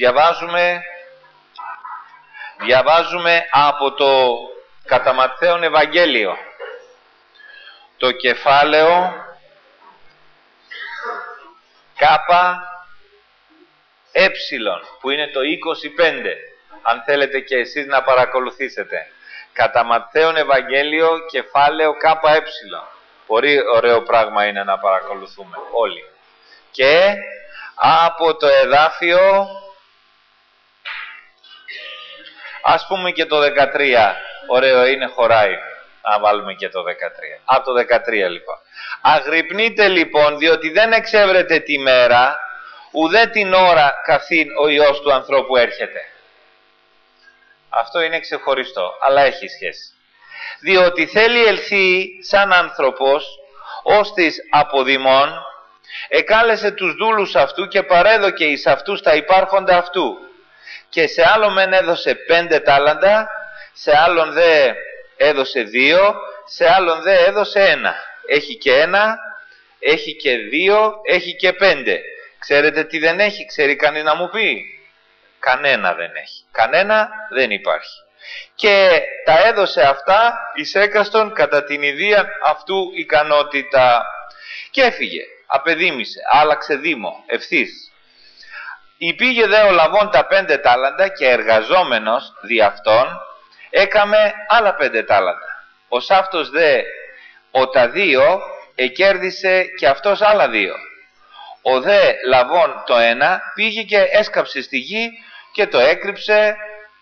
Διαβάζουμε από το κατά Ματθαίον Ευαγγέλιο, το κεφάλαιο Κάπα Έψιλον, που είναι το 25, αν θέλετε και εσείς να παρακολουθήσετε. Κατά Ματθαίον Ευαγγέλιο, κεφάλαιο Κάπα Έψιλον. Πολύ ωραίο πράγμα είναι να παρακολουθούμε όλοι. Και από το εδάφιο, ας πούμε και το 13, ωραίο είναι, χωράει. Να βάλουμε και το 13. Από το 13 λοιπόν. Αγρυπνείτε λοιπόν, διότι δεν εξεύρετε τη μέρα, ουδέ την ώρα καθήν ο Υιός του ανθρώπου έρχεται. Αυτό είναι ξεχωριστό, αλλά έχει σχέση. Διότι θέλει ελθεί σαν άνθρωπος, ώστις αποδημών, εκάλεσε τους δούλους αυτού και παρέδωκε εις αυτούς τα υπάρχοντα αυτού. Και σε άλλον μεν έδωσε 5 τάλαντα, σε άλλον δε έδωσε 2, σε άλλον δε έδωσε 1. Έχει και 1, έχει και 2, έχει και 5. Ξέρετε τι δεν έχει, ξέρει κανείς να μου πει? Κανένα δεν έχει. Κανένα δεν υπάρχει. Και τα έδωσε αυτά εις έκαστον κατά την ιδία αυτού ικανότητα. Και έφυγε, απεδίμησε, άλλαξε δήμο, ευθύς. Υπήγε δε ο λαβών τα 5 τάλαντα και εργαζόμενος δι' αυτόν έκαμε άλλα 5 τάλαντα. Ο σαύτος δε ο τα 2 εκέρδισε και αυτός άλλα 2. Ο δε λαβών το 1 πήγε και έσκαψε στη γη και το έκρυψε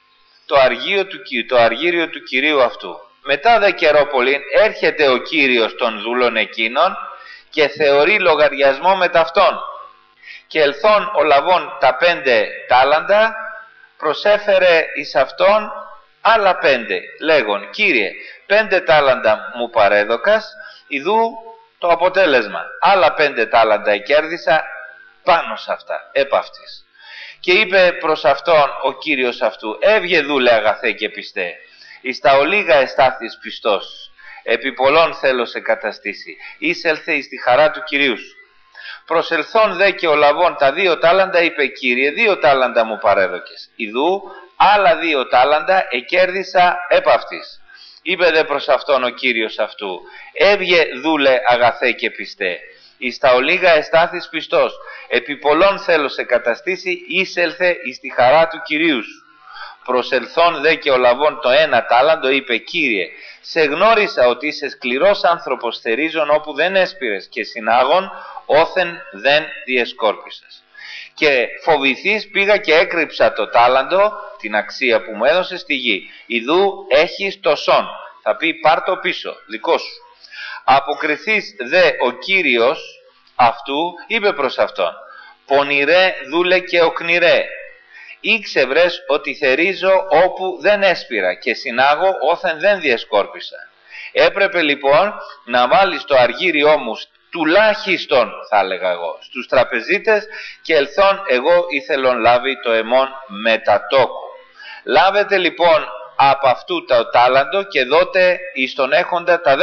το αργύριο του κυρίου αυτού. Μετά δε καιρό πολλήν έρχεται ο κύριος των δούλων εκείνων και θεωρεί λογαριασμό με ταυτόν. Και ελθόν ο λαβών τα 5 τάλαντα προσέφερε εις αυτόν άλλα 5, λέγον: Κύριε, 5 τάλαντα μου παρέδωκας, ιδού το αποτέλεσμα. Άλλα 5 τάλαντα κέρδισα πάνω σε αυτά, επ' αυτής. Και είπε προς αυτόν ο κύριος αυτού: Έβγε δούλε αγαθέ και πιστέ, εις τα ολίγα εστάθης πιστός, επί πολλών θέλω σε καταστήσει, εισέλθε εις τη χαρά του κυρίου σου. Προσελθόν δε και ο λαβών τα 2 τάλαντα είπε: Κύριε, 2 τάλαντα μου παρέδωκες, ιδού άλλα 2 τάλαντα εκέρδισα επ' αυτής. Είπε δε προς αυτόν ο κύριος αυτού: Έβγε δούλε αγαθέ και πιστέ, εις τα ολίγα εστάθης πιστός, επί πολλών θέλω σε καταστήσει, εισέλθε εις τη χαρά του κυρίου σου. Προσελθόν δε και ο λαβών το 1 τάλαντο είπε: Κύριε, σε γνώρισα ότι είσαι σκληρός άνθρωπος, θερίζων όπου δεν έσπηρες και συνάγων όθεν δεν διεσκόρπισες. Και φοβηθείς πήγα και έκρυψα το τάλαντο, την αξία που μου έδωσε στη γη. Ιδού έχεις το σόν. Θα πει: πάρ' το πίσω, δικό σου. Αποκριθείς δε ο κύριος αυτού είπε προς αυτόν: Πονηρέ δούλε και οκνηρέ, ήξευρες ότι θερίζω όπου δεν έσπηρα και συνάγω όθεν δεν διεσκόρπισα. Έπρεπε λοιπόν να βάλεις το αργύριό μου τουλάχιστον, θα έλεγα εγώ, στους τραπεζίτες, και ελθόν εγώ ήθελον λάβει το εμόν μετατόκου. Λάβετε λοιπόν από αυτού το τάλαντο και δώτε εις τον έχοντα τα 10,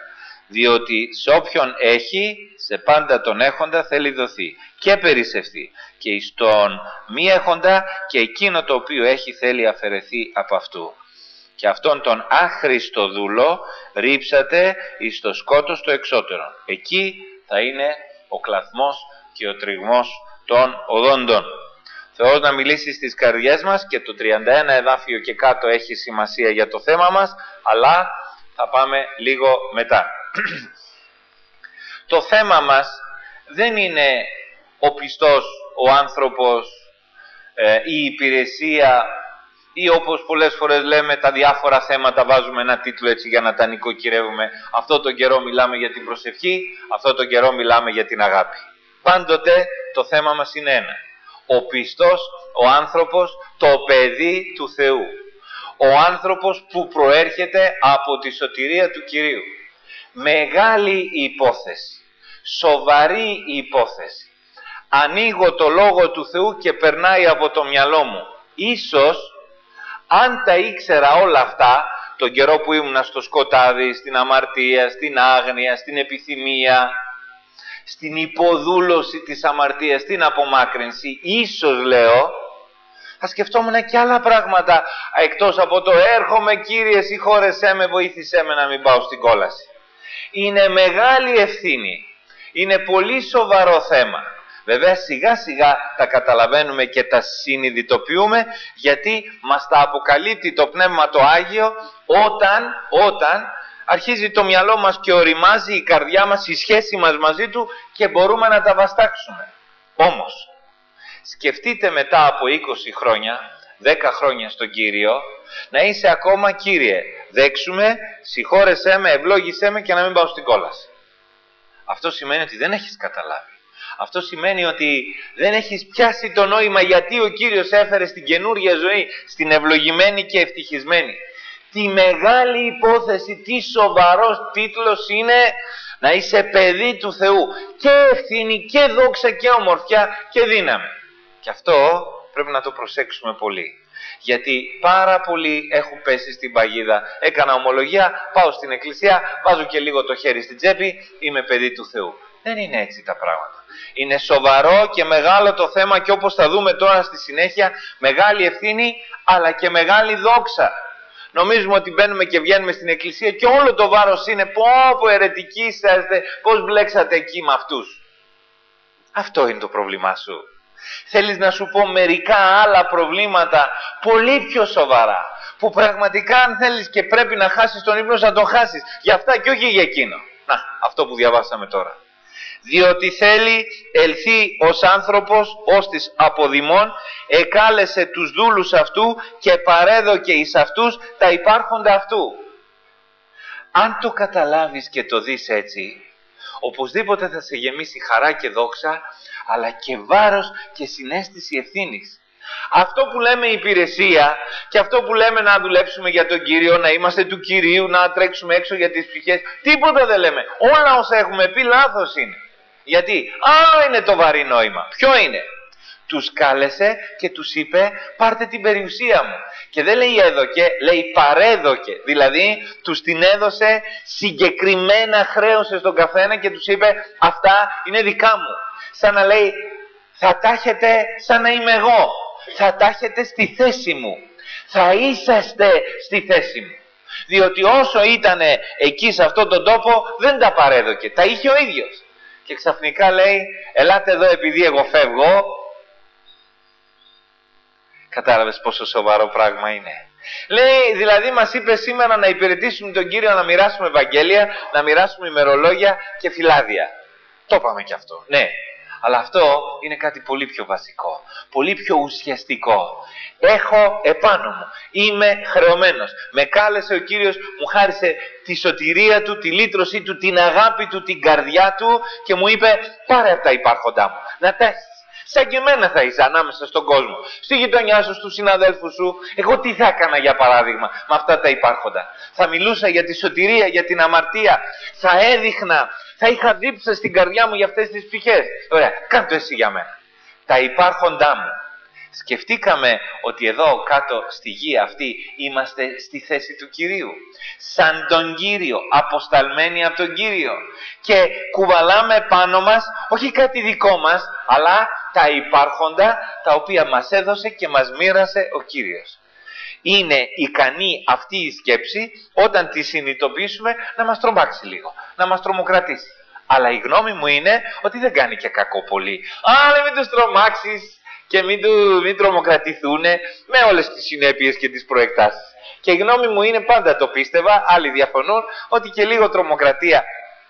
διότι σε όποιον έχει, σε πάντα τον έχοντα θέλει δοθεί και περισσευθεί, και εις τον μη έχοντα και εκείνο το οποίο έχει θέλει αφαιρεθεί από αυτού. Και αυτόν τον άχρηστο δούλο ρίψατε εις το σκότος το εξώτερο. Εκεί θα είναι ο κλαθμός και ο τριγμός των οδόντων. Θεός να μιλήσει στις καρδιές μας, και το 31 εδάφιο και κάτω έχει σημασία για το θέμα μας, αλλά θα πάμε λίγο μετά. Το θέμα μας δεν είναι ο πιστός, ο άνθρωπος, η υπηρεσία, ή όπως πολλές φορές λέμε τα διάφορα θέματα, βάζουμε ένα τίτλο έτσι για να τα νοικοκυρεύουμε. Αυτό τον καιρό μιλάμε για την προσευχή, αυτό τον καιρό μιλάμε για την αγάπη. Πάντοτε το θέμα μας είναι ένα: ο πιστός, ο άνθρωπος, το παιδί του Θεού. Ο άνθρωπος που προέρχεται από τη σωτηρία του Κυρίου. Μεγάλη υπόθεση, σοβαρή υπόθεση. Ανοίγω το Λόγο του Θεού και περνάει από το μυαλό μου. Ίσως αν τα ήξερα όλα αυτά τον καιρό που ήμουνα στο σκοτάδι, στην αμαρτία, στην άγνοια, στην επιθυμία, στην υποδούλωση της αμαρτίας, στην απομάκρυνση, ίσως λέω Θα σκεφτόμουν και άλλα πράγματα εκτός από το έρχομαι Κύριε συγχώρεσέ με, βοήθησέ με να μην πάω στην κόλαση. Είναι μεγάλη ευθύνη. Είναι πολύ σοβαρό θέμα. Βέβαια σιγά σιγά τα καταλαβαίνουμε και τα συνειδητοποιούμε, γιατί μας τα αποκαλύπτει το Πνεύμα το Άγιο όταν αρχίζει το μυαλό μας και οριμάζει η καρδιά μας, η σχέση μας μαζί Του και μπορούμε να τα βαστάξουμε. Όμως, σκεφτείτε μετά από 20 χρόνια, 10 χρόνια στον Κύριο, να είσαι ακόμα Κύριε, δέξουμε, συγχώρεσέ με, ευλόγησέ με και να μην πάω στην κόλαση. Αυτό σημαίνει ότι δεν έχεις καταλάβει. Αυτό σημαίνει ότι δεν έχεις πιάσει το νόημα γιατί ο Κύριος έφερε στην καινούργια ζωή, στην ευλογημένη και ευτυχισμένη. Τι μεγάλη υπόθεση, τι σοβαρός τίτλος είναι να είσαι παιδί του Θεού. Και ευθύνη και δόξα και ομορφιά και δύναμη. Και αυτό πρέπει να το προσέξουμε πολύ. Γιατί πάρα πολλοί έχουν πέσει στην παγίδα. Έκανα ομολογία, πάω στην εκκλησία, βάζω και λίγο το χέρι στην τσέπη, είμαι παιδί του Θεού. Δεν είναι έτσι τα πράγματα. Είναι σοβαρό και μεγάλο το θέμα και όπως θα δούμε τώρα στη συνέχεια, μεγάλη ευθύνη αλλά και μεγάλη δόξα. Νομίζουμε ότι μπαίνουμε και βγαίνουμε στην εκκλησία και όλο το βάρος είναι πω αιρετικοί είσαστε, πώς μπλέξατε εκεί με αυτούς. Αυτό είναι το πρόβλημά σου. Θέλεις να σου πω μερικά άλλα προβλήματα πολύ πιο σοβαρά, που πραγματικά αν θέλεις και πρέπει να χάσεις τον ύπνο να τον χάσεις, για αυτά και όχι για εκείνο. Να, αυτό που διαβάσαμε τώρα. Διότι θέλει ελθεί ως άνθρωπος, ως της αποδημών, εκάλεσε τους δούλους αυτού και παρέδωκε εις αυτούς τα υπάρχοντα αυτού. Αν το καταλάβεις και το δεις έτσι, οπωσδήποτε θα σε γεμίσει χαρά και δόξα, αλλά και βάρος και συναίσθηση ευθύνης. Αυτό που λέμε υπηρεσία και αυτό που λέμε να δουλέψουμε για τον Κύριο, να είμαστε του Κυρίου, να τρέξουμε έξω για τις ψυχές, τίποτα δεν λέμε. Όλα όσα έχουμε πει λάθος είναι. Γιατί άλλο είναι το βαρύ νόημα. Ποιο είναι? Τους κάλεσε και τους είπε πάρτε την περιουσία μου. Και δεν λέει έδωκε, λέει παρέδωκε. Δηλαδή τους την έδωσε συγκεκριμένα, χρέωσε στον καθένα και τους είπε αυτά είναι δικά μου. Σαν να λέει θα τα έχετε σαν να είμαι εγώ. Θα τα έχετε στη θέση μου. Θα είσαστε στη θέση μου. Διότι όσο ήταν εκεί σε αυτόν τον τόπο δεν τα παρέδωκε. Τα είχε ο ίδιος. Και ξαφνικά λέει ελάτε εδώ επειδή εγώ φεύγω. Κατάλαβες πόσο σοβαρό πράγμα είναι? Λέει δηλαδή μας είπε σήμερα να υπηρετήσουμε τον Κύριο, να μοιράσουμε Ευαγγέλια, να μοιράσουμε ημερολόγια και φυλάδια. Το είπαμε και αυτό, ναι. Αλλά αυτό είναι κάτι πολύ πιο βασικό, πολύ πιο ουσιαστικό. Έχω επάνω μου, είμαι χρεωμένος. Με κάλεσε ο Κύριος, μου χάρισε τη σωτηρία Του, τη λύτρωσή Του, την αγάπη Του, την καρδιά Του και μου είπε πάρε από τα υπάρχοντά μου, να τα έχεις. Σαν και εμένα θα είσαι ανάμεσα στον κόσμο, στη γειτονιά σου, στους συναδέλφους σου. Εγώ τι θα έκανα για παράδειγμα με αυτά τα υπάρχοντα? Θα μιλούσα για τη σωτηρία, για την αμαρτία, θα έδειχνα, θα είχα δίψα στην καρδιά μου για αυτές τις ψυχές. Ωραία, κάντο εσύ για μένα. Τα υπάρχοντά μου. Σκεφτήκαμε ότι εδώ κάτω στη γη αυτή είμαστε στη θέση του Κυρίου. Σαν τον Κύριο, αποσταλμένοι από τον Κύριο. Και κουβαλάμε πάνω μας, όχι κάτι δικό μας, αλλά τα υπάρχοντα τα οποία μας έδωσε και μας μοίρασε ο Κύριος. Είναι ικανή αυτή η σκέψη όταν τη συνειδητοποιήσουμε να μας τρομάξει λίγο, να μας τρομοκρατήσει. Αλλά η γνώμη μου είναι ότι δεν κάνει και κακό πολύ. Αλλά μην τους τρομάξεις και μην τρομοκρατηθούν με όλες τις συνέπειες και τις προεκτάσεις. Και η γνώμη μου είναι, πάντα το πίστευα, άλλοι διαφωνούν, ότι και λίγο τρομοκρατία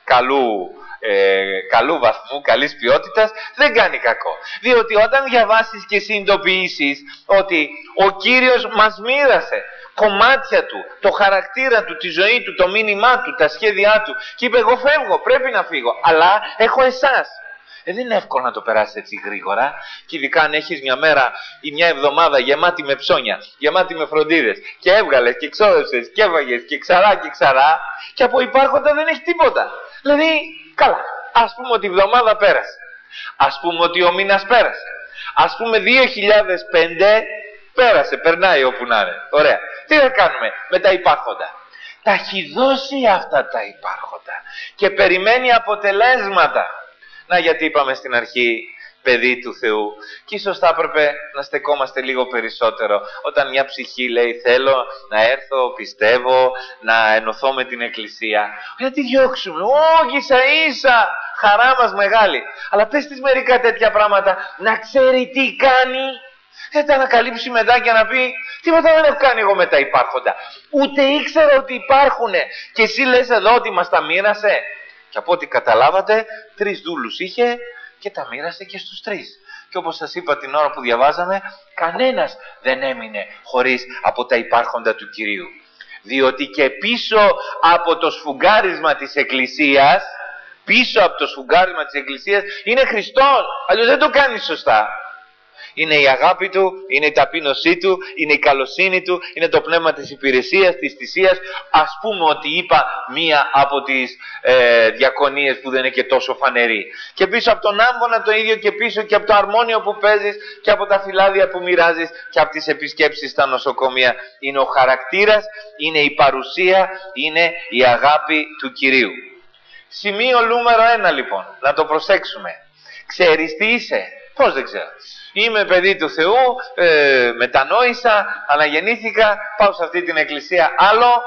καλού βαθμού, καλής ποιότητας δεν κάνει κακό. Διότι όταν διαβάσεις και συνειδητοποιήσεις ότι ο Κύριος μας μοίρασε κομμάτια Του, το χαρακτήρα Του, τη ζωή Του, το μήνυμά Του, τα σχέδιά Του και είπε εγώ φεύγω, πρέπει να φύγω, αλλά έχω εσάς. Δεν είναι εύκολο να το περάσεις έτσι γρήγορα, και ειδικά αν έχεις μια μέρα ή μια εβδομάδα γεμάτη με ψώνια, γεμάτη με φροντίδες και έβγαλες και ξόδεψες και έβαγες και ξαρά και από υπάρχοντα δεν έχει τίποτα. Δηλαδή, καλά, ας πούμε ότι η εβδομάδα πέρασε, ας πούμε ότι ο μήνας πέρασε, ας πούμε 2005 πέρασε, περνάει όπου να είναι. Ωραία. Τι θα κάνουμε με τα υπάρχοντα? Τα έχει δώσει αυτά τα υπάρχοντα και περιμένει αποτελέσματα. Να, γιατί είπαμε στην αρχή, παιδί του Θεού. Και ίσως θα έπρεπε να στεκόμαστε λίγο περισσότερο όταν μια ψυχή λέει θέλω να έρθω, πιστεύω, να ενωθώ με την Εκκλησία. Να τη διώξουμε, όχι ίσα ίσα, χαρά μας μεγάλη. Αλλά πες της μερικά τέτοια πράγματα, να ξέρει τι κάνει. Θα τα ανακαλύψει μετά και να πει τίποτα δεν έχω κάνει εγώ με τα υπάρχοντα. Ούτε ήξερα ότι υπάρχουνε. Και εσύ λες εδώ ότι μας τα μοίρασε. Και από ό,τι καταλάβατε, 3 δούλους είχε και τα μοίρασε και στους 3. Και όπως σας είπα την ώρα που διαβάζαμε, κανένας δεν έμεινε χωρίς από τα υπάρχοντα του Κυρίου. Διότι και πίσω από το σφουγγάρισμα της Εκκλησίας, είναι Χριστός. Αλλιώς δεν το κάνει σωστά. Είναι η αγάπη του, είναι η ταπείνωσή του, είναι η καλοσύνη του, είναι το πνεύμα της υπηρεσίας, της θυσίας. Ας πούμε ότι είπα μία από τις διακονίες που δεν είναι και τόσο φανερή. Και πίσω από τον άμβονα το ίδιο, και πίσω και από το αρμόνιο που παίζεις και από τα φυλάδια που μοιράζεις και από τις επισκέψεις στα νοσοκομεία. Είναι ο χαρακτήρας, είναι η παρουσία, είναι η αγάπη του Κυρίου. Σημείο νούμερο 1 λοιπόν, να το προσέξουμε. Ξέρεις τι είσαι? Πώς δεν ξέρω? Είμαι παιδί του Θεού, μετανόησα, αναγεννήθηκα, πάω σε αυτή την εκκλησία. Άλλο,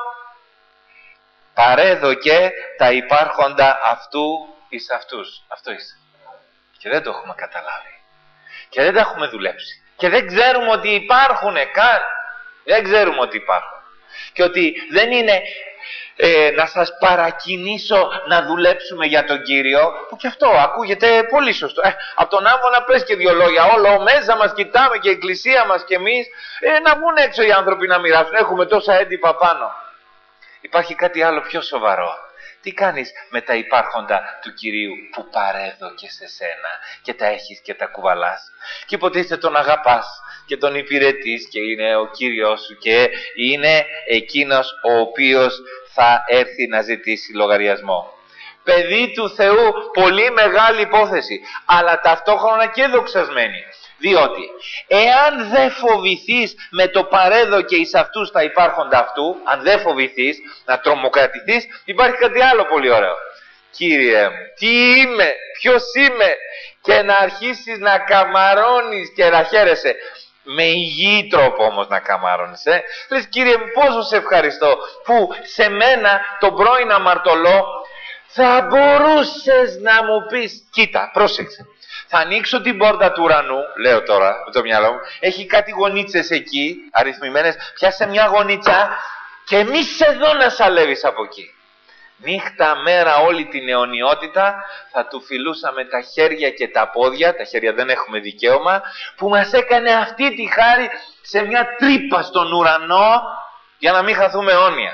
παρέδοκε τα υπάρχοντα αυτού εις αυτούς. Αυτό είσαι. Και δεν το έχουμε καταλάβει. Και δεν τα έχουμε δουλέψει. Και δεν ξέρουμε ότι υπάρχουνε καν. Δεν ξέρουμε ότι υπάρχουν. Και ότι δεν είναι να σας παρακινήσω να δουλέψουμε για τον Κύριο, που και αυτό ακούγεται πολύ σωστό. Από τον άμβονα πες και 2 λόγια, όλο μέσα μας κοιτάμε και η εκκλησία μας και εμείς, να βγουν έξω οι άνθρωποι να μοιράσουν, έχουμε τόσα έντυπα πάνω. Υπάρχει κάτι άλλο πιο σοβαρό. Τι κάνεις με τα υπάρχοντα του Κυρίου που παρέδωκε σε σένα και τα έχεις και τα κουβαλάς? Και υποτίθεται τον αγαπάς και τον υπηρετείς και είναι ο Κύριος σου και είναι εκείνος ο οποίος θα έρθει να ζητήσει λογαριασμό. Παιδί του Θεού, πολύ μεγάλη υπόθεση, αλλά ταυτόχρονα και δοξασμένη. Διότι εάν δεν φοβηθείς με το παρέδοκε εις αυτούς τα υπάρχοντα αυτού, αν δεν φοβηθείς να τρομοκρατηθείς, υπάρχει κάτι άλλο πολύ ωραίο. Κύριε μου, τι είμαι, ποιος είμαι, και να αρχίσεις να καμαρώνεις και να χαίρεσαι. Με υγιή τρόπο όμως να καμάρωνες. Λες, Κύριε μου, πόσο σε ευχαριστώ που σε μένα τον πρώην αμαρτωλό θα μπορούσες να μου πεις, κοίτα, πρόσεξε. Θα ανοίξω την πόρτα του ουρανού, λέω τώρα με το μυαλό μου, έχει κάτι γωνίτσες εκεί, αριθμημένες, πιάσε μια γωνίτσα και μη σε δω να σαλεύεις από εκεί. Νύχτα, μέρα, όλη την αιωνιότητα θα του φιλούσαμε τα χέρια και τα πόδια, τα χέρια δεν έχουμε δικαίωμα, που μας έκανε αυτή τη χάρη σε μια τρύπα στον ουρανό για να μην χαθούμε αιώνια.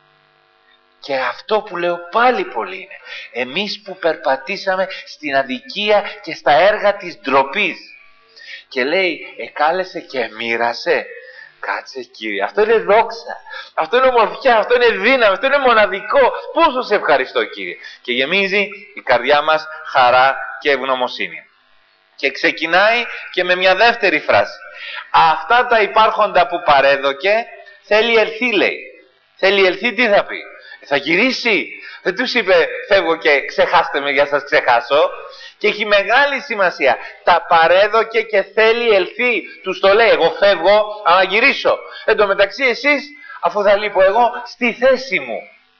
Και αυτό που λέω πάλι πολύ είναι, εμείς που περπατήσαμε στην αδικία και στα έργα της ντροπής. Και λέει, εκάλεσε και μοίρασε. Κάτσε Κύριε, αυτό είναι δόξα, αυτό είναι ομορφιά, αυτό είναι δύναμη, αυτό είναι μοναδικό. Πόσο σε ευχαριστώ Κύριε. Και γεμίζει η καρδιά μας χαρά και ευγνωμοσύνη. Και ξεκινάει και με μια δεύτερη φράση. Αυτά τα υπάρχοντα που παρέδοκε θέλει ελθεί, λέει. Θέλει ελθεί, τι θα πει? Θα γυρίσει. Δεν τους είπε φεύγω και ξεχάστε με για σας ξεχάσω. Και έχει μεγάλη σημασία. Τα παρέδοκε και θέλει ελθεί. Τους το λέει, εγώ φεύγω, αλλά γυρίσω. Εν τω μεταξύ εσείς, αφού θα λείπω εγώ, στη θέση μου.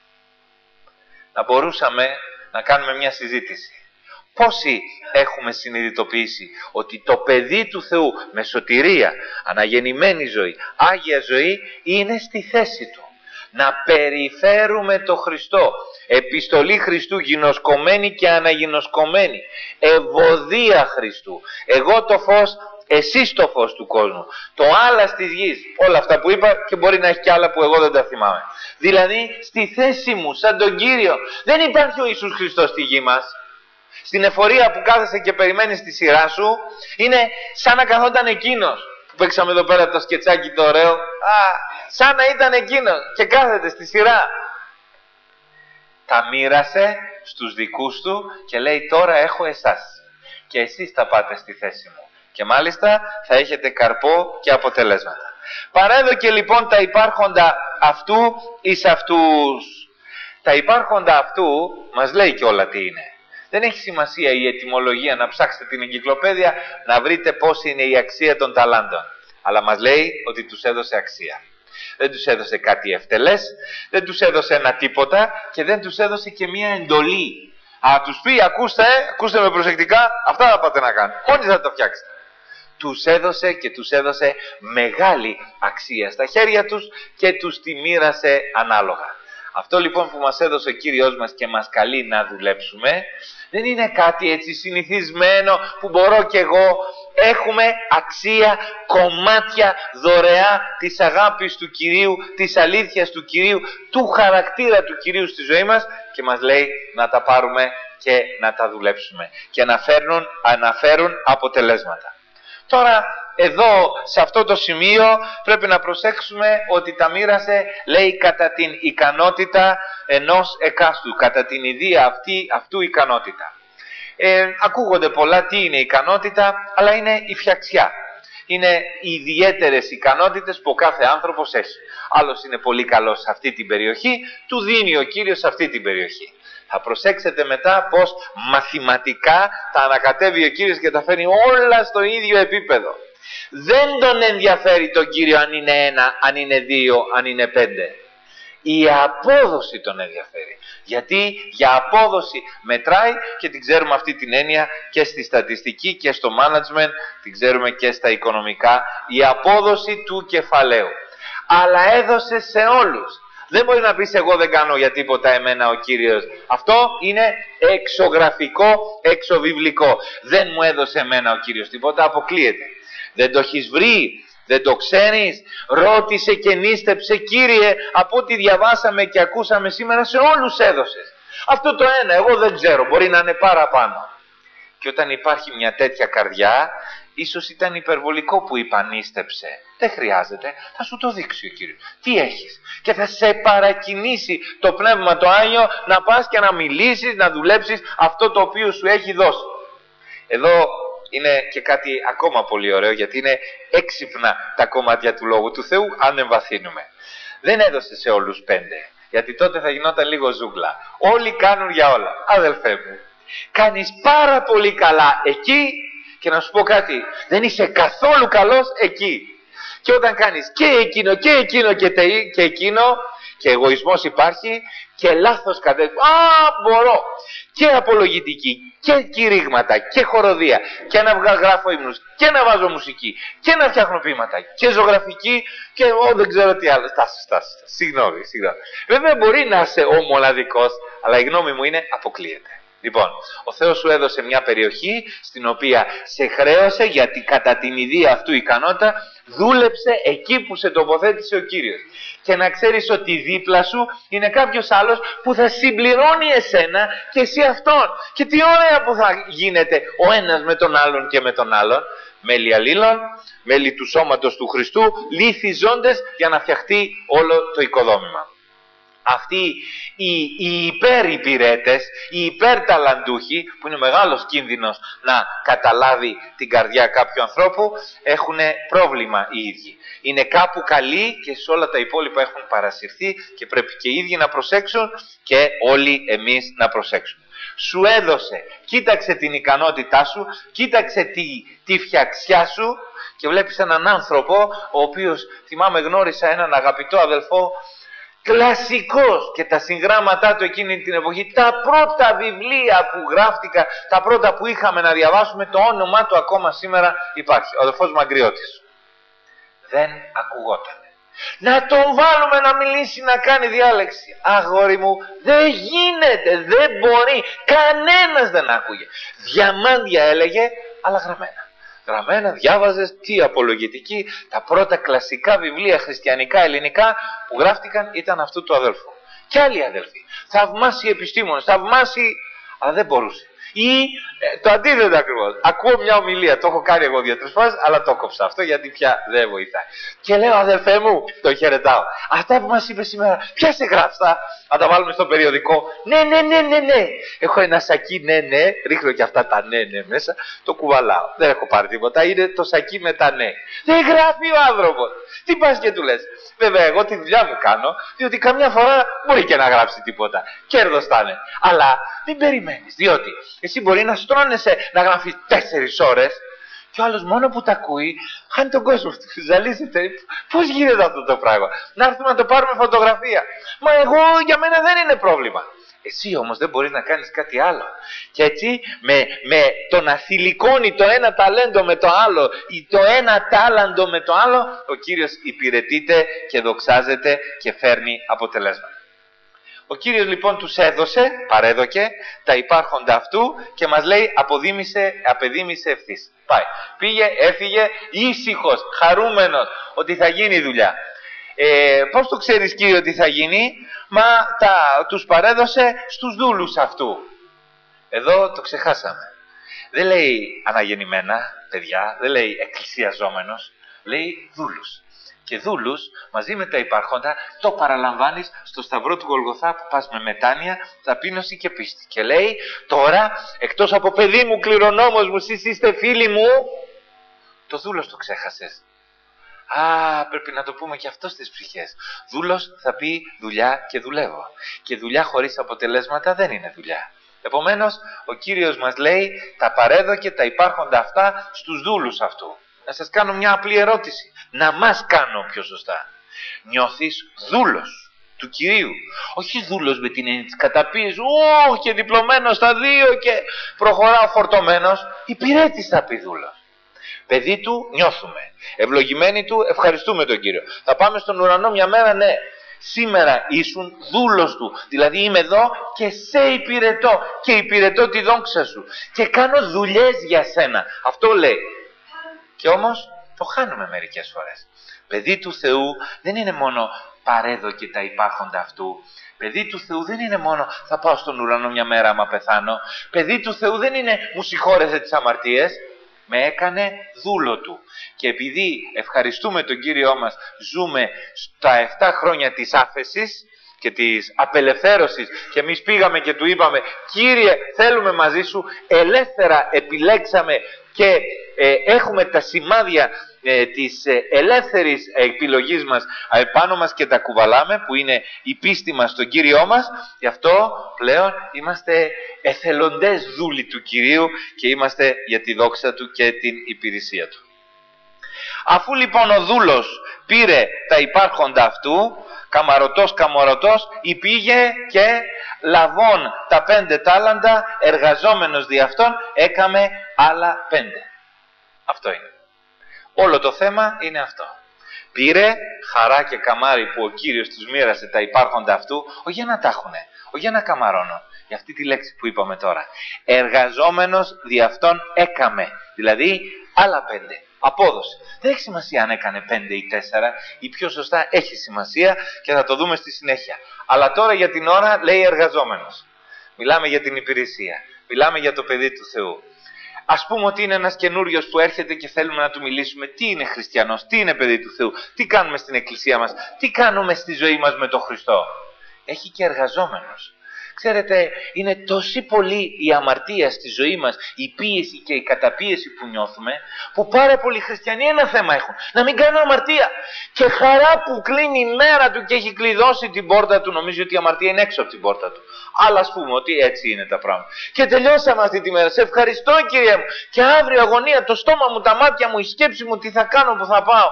Να μπορούσαμε να κάνουμε μια συζήτηση. Πόσοι έχουμε συνειδητοποιήσει ότι το παιδί του Θεού με σωτηρία, αναγεννημένη ζωή, άγια ζωή, είναι στη θέση του. Να περιφέρουμε το Χριστό. Επιστολή Χριστού, γινωσκωμένη και αναγινωσκωμένη. Ευωδία Χριστού. Εγώ το φως, εσείς το φως του κόσμου. Το άλλας της γης. Όλα αυτά που είπα, και μπορεί να έχει κι άλλα που εγώ δεν τα θυμάμαι. Δηλαδή στη θέση μου, σαν τον Κύριο. Δεν υπάρχει ο Ιησούς Χριστός στη γη μας. Στην εφορία που κάθεσαι και περιμένεις τη σειρά σου, είναι σαν να καθόταν εκείνος. Που παίξαμε εδώ πέρα το σκετσάκι το ωραίο. Σαν να ήταν εκείνος και κάθεται στη σειρά. Τα μοίρασε στους δικούς του και λέει, τώρα έχω εσάς και εσείς θα πάτε στη θέση μου και μάλιστα θα έχετε καρπό και αποτελέσματα. Παρέδοκε λοιπόν τα υπάρχοντα αυτού εις αυτούς. Τα υπάρχοντα αυτού μας λέει και όλα τι είναι. Δεν έχει σημασία η ετυμολογία, να ψάξετε την εγκυκλοπαίδεια, να βρείτε πώς είναι η αξία των ταλάντων. Αλλά μας λέει ότι τους έδωσε αξία. Δεν τους έδωσε κάτι ευτελές, δεν τους έδωσε ένα τίποτα και δεν τους έδωσε και μία εντολή. Τους πει, ακούστε με προσεκτικά, αυτά θα πάτε να κάνετε. Μόνοι θα το φτιάξετε. Τους έδωσε και τους έδωσε μεγάλη αξία στα χέρια τους και τους τη μοίρασε ανάλογα. Αυτό λοιπόν που μας έδωσε ο Κύριος μας και μας καλεί να δουλέψουμε, δεν είναι κάτι έτσι συνηθισμένο που μπορώ κι εγώ. Έχουμε αξία, κομμάτια δωρεά της αγάπης του Κυρίου, της αλήθειας του Κυρίου, του χαρακτήρα του Κυρίου στη ζωή μας και μας λέει να τα πάρουμε και να τα δουλέψουμε και να φέρουν αποτελέσματα. Τώρα εδώ σε αυτό το σημείο πρέπει να προσέξουμε ότι τα μοίρασε, λέει, κατά την ικανότητα ενός εκάστου, κατά την ιδία αυτού ικανότητα. Ακούγονται πολλά τι είναι η ικανότητα, αλλά είναι η φτιαξιά. Είναι οι ιδιαίτερες ικανότητες που ο κάθε άνθρωπος έχει. Άλλος είναι πολύ καλός σε αυτή την περιοχή, του δίνει ο Κύριος σε αυτή την περιοχή. Θα προσέξετε μετά πως μαθηματικά τα ανακατεύει ο Κύριος και τα φέρνει όλα στο ίδιο επίπεδο. Δεν τον ενδιαφέρει τον Κύριο αν είναι 1, αν είναι 2, αν είναι 5. Η απόδοση τον ενδιαφέρει. Γιατί για απόδοση μετράει και την ξέρουμε αυτή την έννοια και στη στατιστική και στο management, την ξέρουμε και στα οικονομικά, η απόδοση του κεφαλαίου. Αλλά έδωσε σε όλους. Δεν μπορεί να πεις εγώ δεν κάνω για τίποτα εμένα ο Κύριος. Αυτό είναι εξωγραφικό, εξωβιβλικό. Δεν μου έδωσε εμένα ο Κύριος τίποτα, αποκλείεται. Δεν το έχεις βρει, δεν το ξέρεις, ρώτησε και νίστεψε, Κύριε, από ό,τι διαβάσαμε και ακούσαμε σήμερα σε όλους έδωσες. Αυτό το ένα, εγώ δεν ξέρω, μπορεί να είναι παραπάνω. Και όταν υπάρχει μια τέτοια καρδιά, ίσως ήταν υπερβολικό που είπα νίστεψε. Δεν χρειάζεται, θα σου το δείξει ο Κύριος. Τι έχεις και θα σε παρακινήσει το Πνεύμα το Άγιο να πας και να μιλήσεις, να δουλέψεις αυτό το οποίο σου έχει δώσει. Εδώ είναι και κάτι ακόμα πολύ ωραίο, γιατί είναι έξυπνα τα κομμάτια του Λόγου του Θεού αν εμβαθύνουμε. Δεν έδωσε σε όλους 5, γιατί τότε θα γινόταν λίγο ζούγκλα. Όλοι κάνουν για όλα. Αδελφέ μου, κάνεις πάρα πολύ καλά εκεί και να σου πω κάτι, δεν είσαι καθόλου καλός εκεί. Και όταν κάνεις και εκείνο και εκείνο και εκείνο, και εγωισμός υπάρχει και λάθος κατεύθυνση. Μπορώ και απολογητική και κηρύγματα και χοροδία και να γράφω ύμνους και να βάζω μουσική και να φτιάχνω ποίηματα και ζωγραφική και εγώ δεν ξέρω τι άλλο. Στάση. Συγγνώμη. Βέβαια μπορεί να είσαι ο μοναδικός, αλλά η γνώμη μου είναι αποκλείεται. Λοιπόν, ο Θεός σου έδωσε μια περιοχή στην οποία σε χρέωσε, γιατί κατά την ιδία αυτού ικανότητα δούλεψε εκεί που σε τοποθέτησε ο Κύριος. Και να ξέρεις ότι δίπλα σου είναι κάποιος άλλος που θα συμπληρώνει εσένα και εσύ αυτόν. Και τι ωραία που θα γίνεται ο ένας με τον άλλον και με τον άλλον. Μέλη αλλήλων, μέλη του σώματος του Χριστού, λίθοι ζώντες για να φτιαχτεί όλο το οικοδόμημα. Αυτοί οι υπερυπηρέτες, οι υπερταλαντούχοι, που είναι μεγάλος κίνδυνος να καταλάβει την καρδιά κάποιου ανθρώπου, έχουν πρόβλημα οι ίδιοι. Είναι κάπου καλοί και σε όλα τα υπόλοιπα έχουν παρασυρθεί και πρέπει και οι ίδιοι να προσέξουν και όλοι εμείς να προσέξουμε. Σου έδωσε, κοίταξε την ικανότητά σου, κοίταξε τη φτιαξιά σου και βλέπεις έναν άνθρωπο, ο οποίος, θυμάμαι, γνώρισα έναν αγαπητό αδελφό, κλασικός, και τα συγγράμματά του εκείνη την εποχή, τα πρώτα βιβλία που γράφτηκαν, τα πρώτα που είχαμε να διαβάσουμε, το όνομά του ακόμα σήμερα υπάρχει, ο αδελφός Μαγκριώτης. Δεν ακουγόταν. Να τον βάλουμε να μιλήσει, να κάνει διάλεξη. Αγόρι μου, δεν γίνεται, δεν μπορεί, κανένας δεν άκουγε. Διαμάντια έλεγε, αλλά γραμμένα. Γραμμένα, διάβαζες, τι απολογητική, τα πρώτα κλασικά βιβλία χριστιανικά, ελληνικά που γράφτηκαν ήταν αυτού του αδέλφου. Και άλλοι αδέλφοι, θαυμάσιοι επιστήμονες, θαυμάσιοι, αλλά δεν μπορούσε. Ή το αντίθετο ακριβώς. Ακούω μια ομιλία, το έχω κάνει εγώ 2-3 φορές, αλλά το κόψα αυτό γιατί πια δεν βοηθάει. Και λέω, αδελφέ μου, το χαιρετάω. Αυτά που μας είπε σήμερα, ποια σε γράψα, να τα βάλουμε στο περιοδικό. Ναι. Έχω ένα σακί, ναι, ρίχνω και αυτά τα ναι μέσα, το κουβαλάω. Δεν έχω πάρει τίποτα, είναι το σακί με τα ναι. Δεν γράφει ο άνθρωπος. Τι πας και του λες. Βέβαια, εγώ τη δουλειά μου κάνω, διότι καμιά φορά μπορεί και να γράψει τίποτα. Κέρδος θα είναι. Αλλά μην περιμένεις, διότι Εσύ μπορεί να στρώνεσαι να γράφεις 4 ώρες και ο άλλος μόνο που τα ακούει χάνει τον κόσμο του, ζαλίζεται. Πώς γίνεται αυτό το πράγμα? Να έρθουμε να το πάρουμε φωτογραφία. Μα εγώ, για μένα δεν είναι πρόβλημα. Εσύ όμως δεν μπορείς να κάνεις κάτι άλλο. Και έτσι με το να θηλυκώνει το ένα ταλέντο με το άλλο ή το ένα τάλαντο με το άλλο, ο Κύριος υπηρετείται και δοξάζεται και φέρνει αποτελέσματα. Ο Κύριος λοιπόν τους έδωσε, παρέδοκε τα υπάρχοντα αυτού και μας λέει απεδίμησε ευθύς. Πάει. Πήγε, έφυγε ήσυχος, χαρούμενος ότι θα γίνει η δουλειά. Πώς το ξέρεις Κύριε ότι θα γίνει? Μα τους παρέδωσε στους δούλους αυτού. Εδώ το ξεχάσαμε. Δεν λέει αναγεννημένα παιδιά, δεν λέει εκκλησιαζόμενος, λέει δούλους. Και δούλους μαζί με τα υπάρχοντα το παραλαμβάνεις στο σταυρό του Γολγοθά που πας με μετάνοια, ταπείνωση και πίστη. Και λέει τώρα εκτός από παιδί μου, κληρονόμος μου, εσείς είστε φίλοι μου, το δούλος το ξέχασες. Πρέπει να το πούμε και αυτό στις ψυχές. Δούλος θα πει δουλειά και δουλεύω. Και δουλειά χωρίς αποτελέσματα δεν είναι δουλειά. Επομένως ο Κύριος μας λέει τα παρέδοκε τα υπάρχοντα αυτά στους δούλους αυτού. Να σας κάνω μια απλή ερώτηση. Να μας κάνω πιο σωστά. Νιώθεις δούλος του Κυρίου? Όχι δούλος με την έννοια της καταπίεσης, και διπλωμένος στα 2 και προχωράω φορτωμένος. Υπηρέτης θα πει δούλος. Παιδί του νιώθουμε. Ευλογημένοι του ευχαριστούμε τον Κύριο. Θα πάμε στον ουρανό μια μέρα, ναι. Σήμερα ήσουν δούλος του. Δηλαδή είμαι εδώ και σε υπηρετώ. Και υπηρετώ τη δόξα σου. Και κάνω δουλειές για σένα. Αυτό λέει. Και όμως το χάνουμε μερικές φορές. Παιδί του Θεού δεν είναι μόνο παρέδοκε τα υπάρχοντα αυτού. Παιδί του Θεού δεν είναι μόνο θα πάω στον ουρανό μια μέρα άμα πεθάνω. Παιδί του Θεού δεν είναι μου συγχώρεσε τις αμαρτίες. Με έκανε δούλο του. Και επειδή ευχαριστούμε τον Κύριό μας, ζούμε στα 7 χρόνια της άφεσης και της απελευθέρωσης και εμείς πήγαμε και του είπαμε Κύριε θέλουμε μαζί σου, ελεύθερα επιλέξαμε και έχουμε τα σημάδια της ελεύθερης επιλογής μας επάνω μας και τα κουβαλάμε, που είναι η πίστη μας στον Κύριό μας. Γι' αυτό πλέον είμαστε εθελοντές δούλοι του Κυρίου και είμαστε για τη δόξα του και την υπηρεσία του. Αφού λοιπόν ο δούλος πήρε τα υπάρχοντα αυτού, καμαρωτός, πήγε και λαβών τα 5 τάλαντα, εργαζόμενος δι' αυτών, έκαμε άλλα 5. Αυτό είναι. Όλο το θέμα είναι αυτό. Πήρε χαρά και καμάρι που ο Κύριος τους μοίρασε τα υπάρχοντα αυτού, όχι για να τα έχουνε, όχι για να καμαρώνουν. Για αυτή τη λέξη που είπαμε τώρα. Εργαζόμενος δι' αυτόν έκαμε. Δηλαδή άλλα 5. Απόδοση. Δεν έχει σημασία αν έκανε 5 ή 4, ή πιο σωστά έχει σημασία και θα το δούμε στη συνέχεια. Αλλά τώρα για την ώρα λέει εργαζόμενος. Μιλάμε για την υπηρεσία. Μιλάμε για το παιδί του Θεού. Ας πούμε ότι είναι ένας καινούριος που έρχεται και θέλουμε να του μιλήσουμε τι είναι χριστιανός, τι είναι παιδί του Θεού, τι κάνουμε στην εκκλησία μας, τι κάνουμε στη ζωή μας με τον Χριστό. Έχει και εργαζόμενος. Ξέρετε, είναι τόση πολύ η αμαρτία στη ζωή μας, η πίεση και η καταπίεση που νιώθουμε, που πάρα πολλοί χριστιανοί ένα θέμα έχουν. Να μην κάνουν αμαρτία. Και χαρά που κλείνει η μέρα του και έχει κλειδώσει την πόρτα του, νομίζει ότι η αμαρτία είναι έξω από την πόρτα του. Αλλά ας πούμε ότι έτσι είναι τα πράγματα. Και τελειώσαμε αυτή τη μέρα. Σε ευχαριστώ Κύριε μου. Και αύριο αγωνία, το στόμα μου, τα μάτια μου, η σκέψη μου, τι θα κάνω, που θα πάω.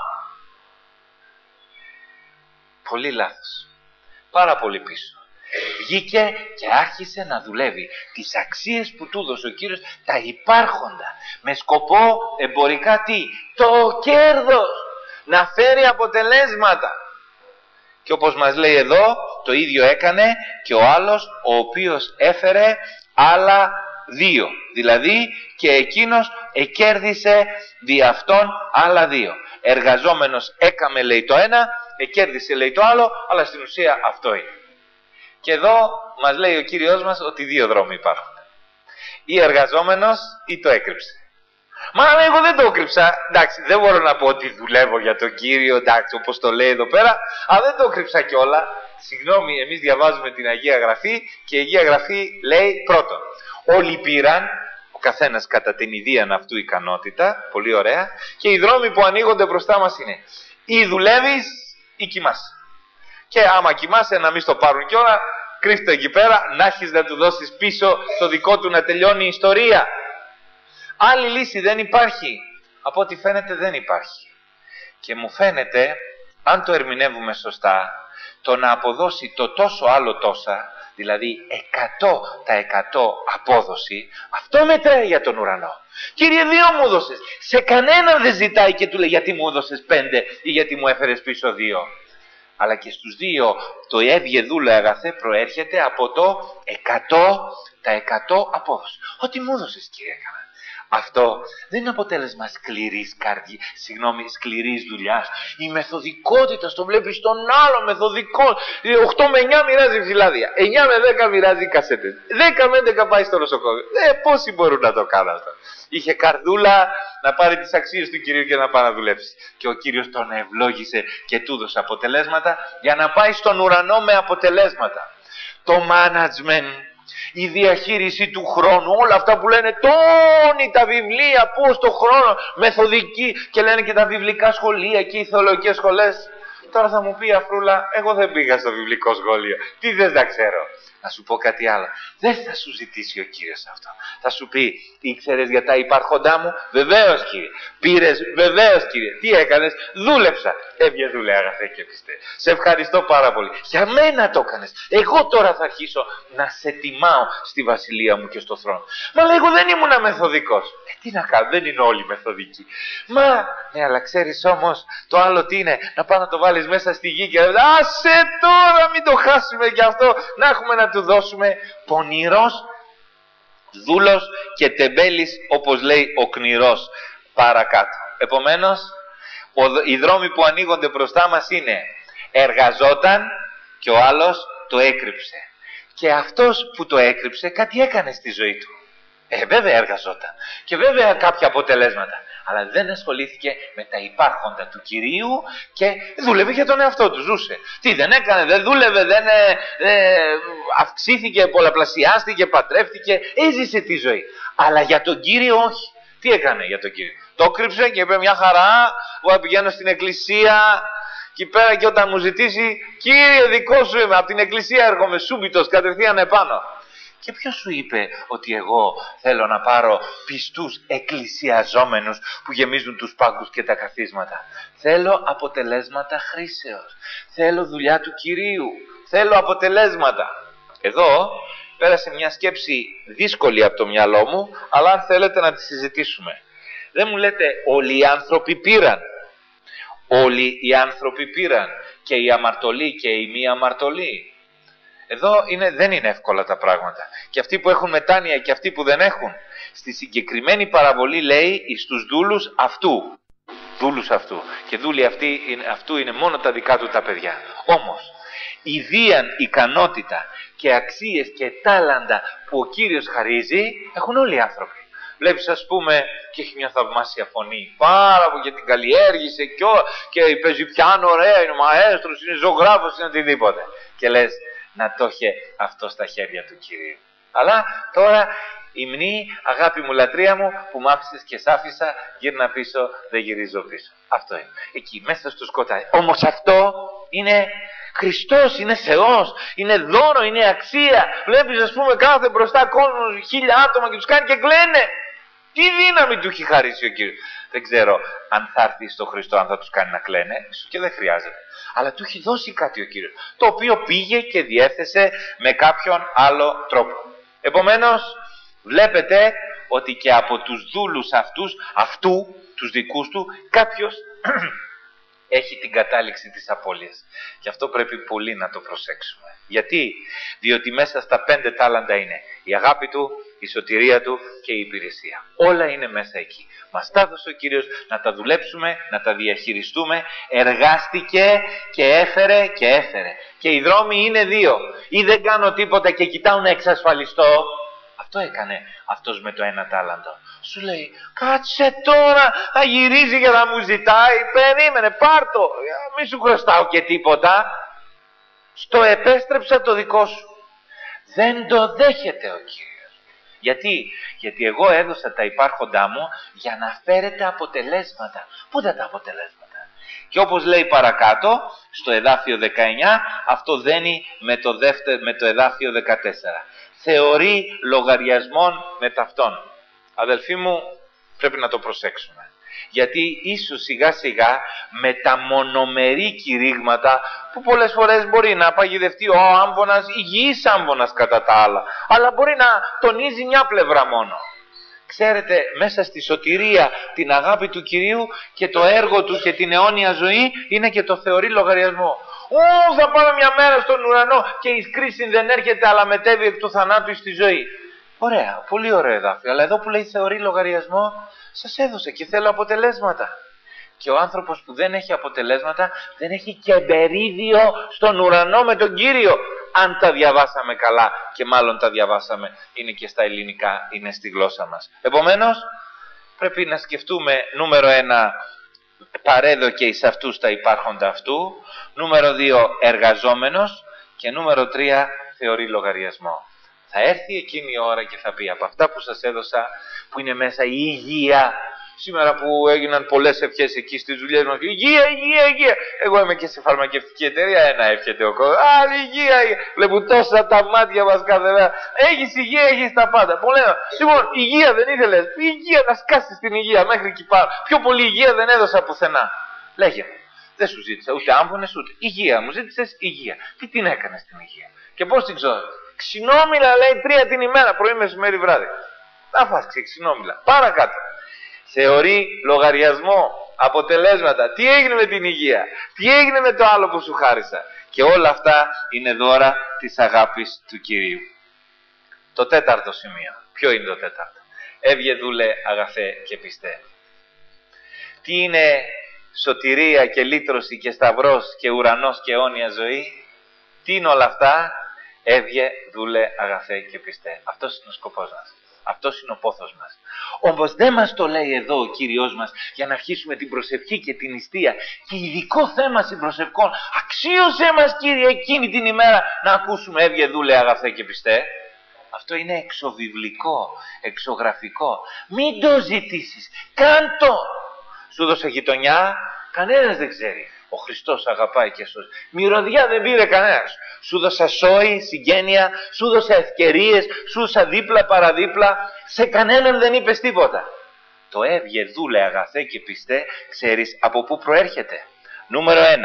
Πολύ λάθος. Πάρα πολύ πίσω. Βγήκε και άρχισε να δουλεύει τις αξίες που του έδωσε ο Κύριος, τα υπάρχοντα, με σκοπό εμπορικά τι? Το κέρδος, να φέρει αποτελέσματα. Και όπως μας λέει εδώ, το ίδιο έκανε και ο άλλος, ο οποίος έφερε άλλα 2. Δηλαδή και εκείνος εκέρδισε δι' αυτόν άλλα 2. Εργαζόμενος έκαμε λέει το ένα, εκέρδισε λέει το άλλο, αλλά στην ουσία αυτό είναι. Και εδώ μας λέει ο Κύριος μας ότι 2 δρόμοι υπάρχουν. Ή εργαζόμενος ή το έκρυψε. Μα εγώ δεν το έκρυψα. Εντάξει, δεν μπορώ να πω ότι δουλεύω για τον Κύριο, εντάξει, όπως το λέει εδώ πέρα, αλλά δεν το έκρυψα κιόλα. Συγγνώμη, εμείς διαβάζουμε την Αγία Γραφή και η Αγία Γραφή λέει πρώτον, όλοι πήραν, ο καθένας κατά την ιδίαν αυτού ικανότητα, πολύ ωραία, και οι δρόμοι που ανοίγονται μπροστά μας είναι ή δουλεύεις ή κοιμάσαι. Και άμα κοιμάσαι να μην στο πάρουν κιόλα, κρύφτω εκεί πέρα, να έχεις να του δώσεις πίσω το δικό του να τελειώνει η ιστορία. Άλλη λύση δεν υπάρχει. Από ό,τι φαίνεται δεν υπάρχει. Και μου φαίνεται, αν το ερμηνεύουμε σωστά, το να αποδώσει το τόσο άλλο τόσα, δηλαδή 100% απόδοση, αυτό μετράει για τον ουρανό. Κύριε, 2 μου έδωσες. Σε κανέναν δεν ζητάει και του λέει γιατί μου έδωσες 5 ή γιατί μου έφερες πίσω 2. Αλλά και στους 2 το έβγε δούλε αγαθέ προέρχεται από το 100% απόδοση. Ό,τι μου έδωσες, Κύριε, έκανα. Αυτό δεν είναι αποτέλεσμα σκληρής σκληρής δουλειάς. Η μεθοδικότητα, το βλέπεις τον άλλο μεθοδικό. 8 με 9 μοιράζει φυλάδια. 9 με 10 μοιράζει κασέτες. 10 με 11 πάει στο νοσοκομείο. Πόσοι μπορούν να το κάνουν αυτό. Είχε καρδούλα να πάρει τις αξίες του Κυρίου και να πάει να δουλέψει. Και ο Κύριος τον ευλόγησε και του έδωσε αποτελέσματα για να πάει στον ουρανό με αποτελέσματα. Το management, η διαχείριση του χρόνου, όλα αυτά που λένε τόνοι τα βιβλία, πώς το χρόνο, μεθοδική και λένε και τα βιβλικά σχολεία και οι θεολογικές σχολές. Τώρα θα μου πει η Αφρούλα, εγώ δεν πήγα στο βιβλικό σχολείο. Τι θες να ξέρω. Να σου πω κάτι άλλο. Δεν θα σου ζητήσει ο Κύριος αυτό. Θα σου πει, ήξερες για τα υπάρχοντά μου? Βεβαίως, Κύριε. Πήρες? Βεβαίως, Κύριε. Τι έκανες? Δούλεψα. Έβγε δούλε αγαθέ και πιστέ. Σε ευχαριστώ πάρα πολύ. Για μένα το έκανες. Εγώ τώρα θα αρχίσω να σε τιμάω στη βασιλεία μου και στο θρόνο. Μα λέει, εγώ δεν ήμουνα μεθοδικός. Τι να κάνω, δεν είναι όλοι μεθοδικοί. Μα, ναι, αλλά ξέρεις όμως το άλλο τι είναι? Να πάω να το βάλεις μέσα στη γη και να λέει, άσε τώρα, μην το χάσουμε κι αυτό. Να έχουμε να του δώσουμε. Πονηρός δούλος και τεμπέλης, όπως λέει ο κνηρός παρακάτω. Επομένως, οι δρόμοι που ανοίγονται μπροστά μας είναι εργαζόταν και ο άλλος το έκρυψε. Και αυτός που το έκρυψε κάτι έκανε στη ζωή του. Βέβαια εργαζόταν. Και βέβαια κάποια αποτελέσματα. Αλλά δεν ασχολήθηκε με τα υπάρχοντα του Κυρίου και δούλευε για τον εαυτό του. Ζούσε. Τι δεν έκανε, δεν δούλευε, δεν αυξήθηκε, πολλαπλασιάστηκε, παντρεύτηκε. Έζησε τη ζωή. Αλλά για τον Κύριο όχι. Τι έκανε για τον Κύριο? Το κρύψε και είπε μια χαρά. Εγώ πηγαίνω στην εκκλησία. Εκεί πέρα και όταν μου ζητήσει, Κύριε, δικό σου είμαι. Από την εκκλησία έρχομαι σούμπιτος κατευθείαν επάνω. Και ποιος σου είπε ότι εγώ θέλω να πάρω πιστούς εκκλησιαζόμενους που γεμίζουν τους πάγκους και τα καθίσματα? Θέλω αποτελέσματα χρήσεως. Θέλω δουλειά του Κυρίου. Θέλω αποτελέσματα. Εδώ πέρασε μια σκέψη δύσκολη από το μυαλό μου, αλλά αν θέλετε να τη συζητήσουμε. Δεν μου λέτε όλοι οι άνθρωποι πήραν. Όλοι οι άνθρωποι πήραν. Και οι αμαρτωλοί και οι μη αμαρτωλοί. Εδώ δεν είναι εύκολα τα πράγματα. Και αυτοί που έχουν μετάνοια και αυτοί που δεν έχουν. Στη συγκεκριμένη παραβολή λέει εις τους δούλους αυτού. Δούλους αυτού. Και δούλοι αυτού είναι μόνο τα δικά του τα παιδιά. Όμως, η βίαν ικανότητα και αξίες και τάλαντα που ο Κύριος χαρίζει έχουν όλοι οι άνθρωποι. Βλέπεις, ας πούμε, και έχει μια θαυμάσια φωνή. Πάρα πολύ και την καλλιέργησε και παίζει πιάνο, ωραία, είναι μαέστρος, είναι ζωγράφος, είναι οτιδήποτε. Και λες, να το είχε αυτό στα χέρια του Κυρίου. Αλλά τώρα υμνή, αγάπη μου, λατρεία μου, που μ' άφησες και σ' άφησα, γύρνα πίσω, δεν γυρίζω πίσω. Αυτό είναι. Εκεί, μέσα στο σκοτάδι. Όμως αυτό είναι Χριστός, είναι Θεός, είναι δώρο, είναι αξία. Βλέπεις, ας πούμε, κάθε μπροστά κόσμο 1000 άτομα και τους κάνει και κλαίνε. Τι δύναμη του έχει χαρίσει ο Κύριος. Δεν ξέρω αν θα έρθει στο Χριστό, αν θα τους κάνει να κλαίνε, ίσως και δεν χρειάζεται. Αλλά του έχει δώσει κάτι ο Κύριος, το οποίο πήγε και διέθεσε με κάποιον άλλο τρόπο. Επομένως, βλέπετε ότι και από τους δούλους αυτού, τους δικούς του, κάποιος έχει την κατάληξη της απώλειας. Και αυτό πρέπει πολύ να το προσέξουμε. Γιατί? Διότι μέσα στα 5 τάλαντα είναι η αγάπη του, η σωτηρία του και η υπηρεσία. Όλα είναι μέσα εκεί. Μας τα έδωσε ο Κύριος να τα δουλέψουμε, να τα διαχειριστούμε. Εργάστηκε και έφερε και έφερε. Και οι δρόμοι είναι 2. Ή δεν κάνω τίποτα και κοιτάω να εξασφαλιστώ. Αυτό έκανε αυτός με το 1 τάλαντο. Σου λέει, κάτσε τώρα, θα γυρίζει και θα μου ζητάει. Περίμενε, πάρτο, μη σου χρωστάω και τίποτα. Στο επέστρεψα το δικό σου. Δεν το δέχεται ο Κύριος. Γιατί εγώ έδωσα τα υπάρχοντά μου για να φέρετε αποτελέσματα. Πού ήταν τα αποτελέσματα? Και όπως λέει παρακάτω, στο εδάφιο 19, αυτό δένει με το εδάφιο 14. Θεωρεί λογαριασμών με ταυτόν. Αδελφοί μου, πρέπει να το προσέξουμε. Γιατί ίσως σιγά σιγά με τα μονομερή κηρύγματα, που πολλές φορές μπορεί να παγιδευτεί ο άμβονας, υγιής άμβονας κατά τα άλλα, αλλά μπορεί να τονίζει μια πλευρά μόνο. Ξέρετε, μέσα στη σωτηρία την αγάπη του Κυρίου και το έργο του και την αιώνια ζωή είναι και το θεωρεί λογαριασμό. Θα πάμε μια μέρα στον ουρανό και η κρίση δεν έρχεται αλλά μετέβει εκ του θανάτου στη ζωή. Ωραία, πολύ ωραίο εδάφιο, αλλά εδώ που λέει θεωρεί λογαριασμό, σας έδωσε και θέλω αποτελέσματα. Και ο άνθρωπος που δεν έχει αποτελέσματα δεν έχει και μερίδιο στον ουρανό με τον Κύριο. Αν τα διαβάσαμε καλά, και μάλλον τα διαβάσαμε, είναι και στα ελληνικά, είναι στη γλώσσα μας. Επομένως, πρέπει να σκεφτούμε νούμερο 1, παρέδοκε εις αυτούς τα υπάρχοντα αυτού, νούμερο 2, εργαζόμενος και νούμερο 3, θεωρεί λογαριασμό. Θα έρθει εκείνη η ώρα και θα πει από αυτά που σας έδωσα, που είναι μέσα η υγεία. Σήμερα που έγιναν πολλές ευχές εκεί στις δουλειές μας, υγεία, υγεία, υγεία. Εγώ είμαι και σε φαρμακευτική εταιρεία, ένα εύχεται ο κόσμος. Υγεία, υγεία. Βλέπω τόσα τα μάτια μας κάθε μέρα. Έχεις υγεία, έχεις τα πάντα. Μου λένε, λοιπόν, υγεία δεν ήθελες. Υγεία, να σκάσεις την υγεία μέχρι εκεί πάνω. Πιο πολύ υγεία δεν έδωσα πουθενά. Λέγε, δεν σου ζήτησα ούτε άμβονες ούτε υγεία. Μου ζήτησες υγεία. Τι την έκανες την υγεία. Και πώς την ξέρω. Ξινόμηλα λέει 3 την ημέρα, πρωί, μεσημέρι, βράδυ. Να φας ξινόμηλα. Παρακάτω. Θεωρεί λογαριασμό, αποτελέσματα. Τι έγινε με την υγεία, τι έγινε με το άλλο που σου χάρισα. Και όλα αυτά είναι δώρα της αγάπης του Κυρίου. Το τέταρτο σημείο. Ποιο είναι το τέταρτο? Έβγε δούλε αγαθέ και πιστεύει. Τι είναι σωτηρία και λύτρωση και σταυρός και ουρανός και αιώνια ζωή? Τι είναι όλα αυτά? Έβγε δούλε αγαθέ και πιστεύει. Αυτός είναι ο σκοπός μας. Αυτός είναι ο πόθος μας. Όμως δεν μας το λέει εδώ ο Κύριος μας για να αρχίσουμε την προσευχή και την νηστεία. Και ειδικό θέμα συμπροσευχών. Αξίωσέ μας Κύριε εκείνη την ημέρα να ακούσουμε έβγε δούλε αγαθέ και πιστέ. Αυτό είναι εξωβιβλικό, εξωγραφικό. Μην το ζητήσεις. Κάντο. Σου δώσε γειτονιά, κανένας δεν ξέρει. Ο Χριστός αγαπάει και σώζει. Μυρωδιά δεν πήρε κανένας. Σου δώσα σόη, συγγένεια, σου δώσα ευκαιρίες, σου δώσα δίπλα παραδίπλα. Σε κανέναν δεν είπες τίποτα. Το έβγε δούλε αγαθέ και πιστέ, ξέρεις από πού προέρχεται. Νούμερο 1.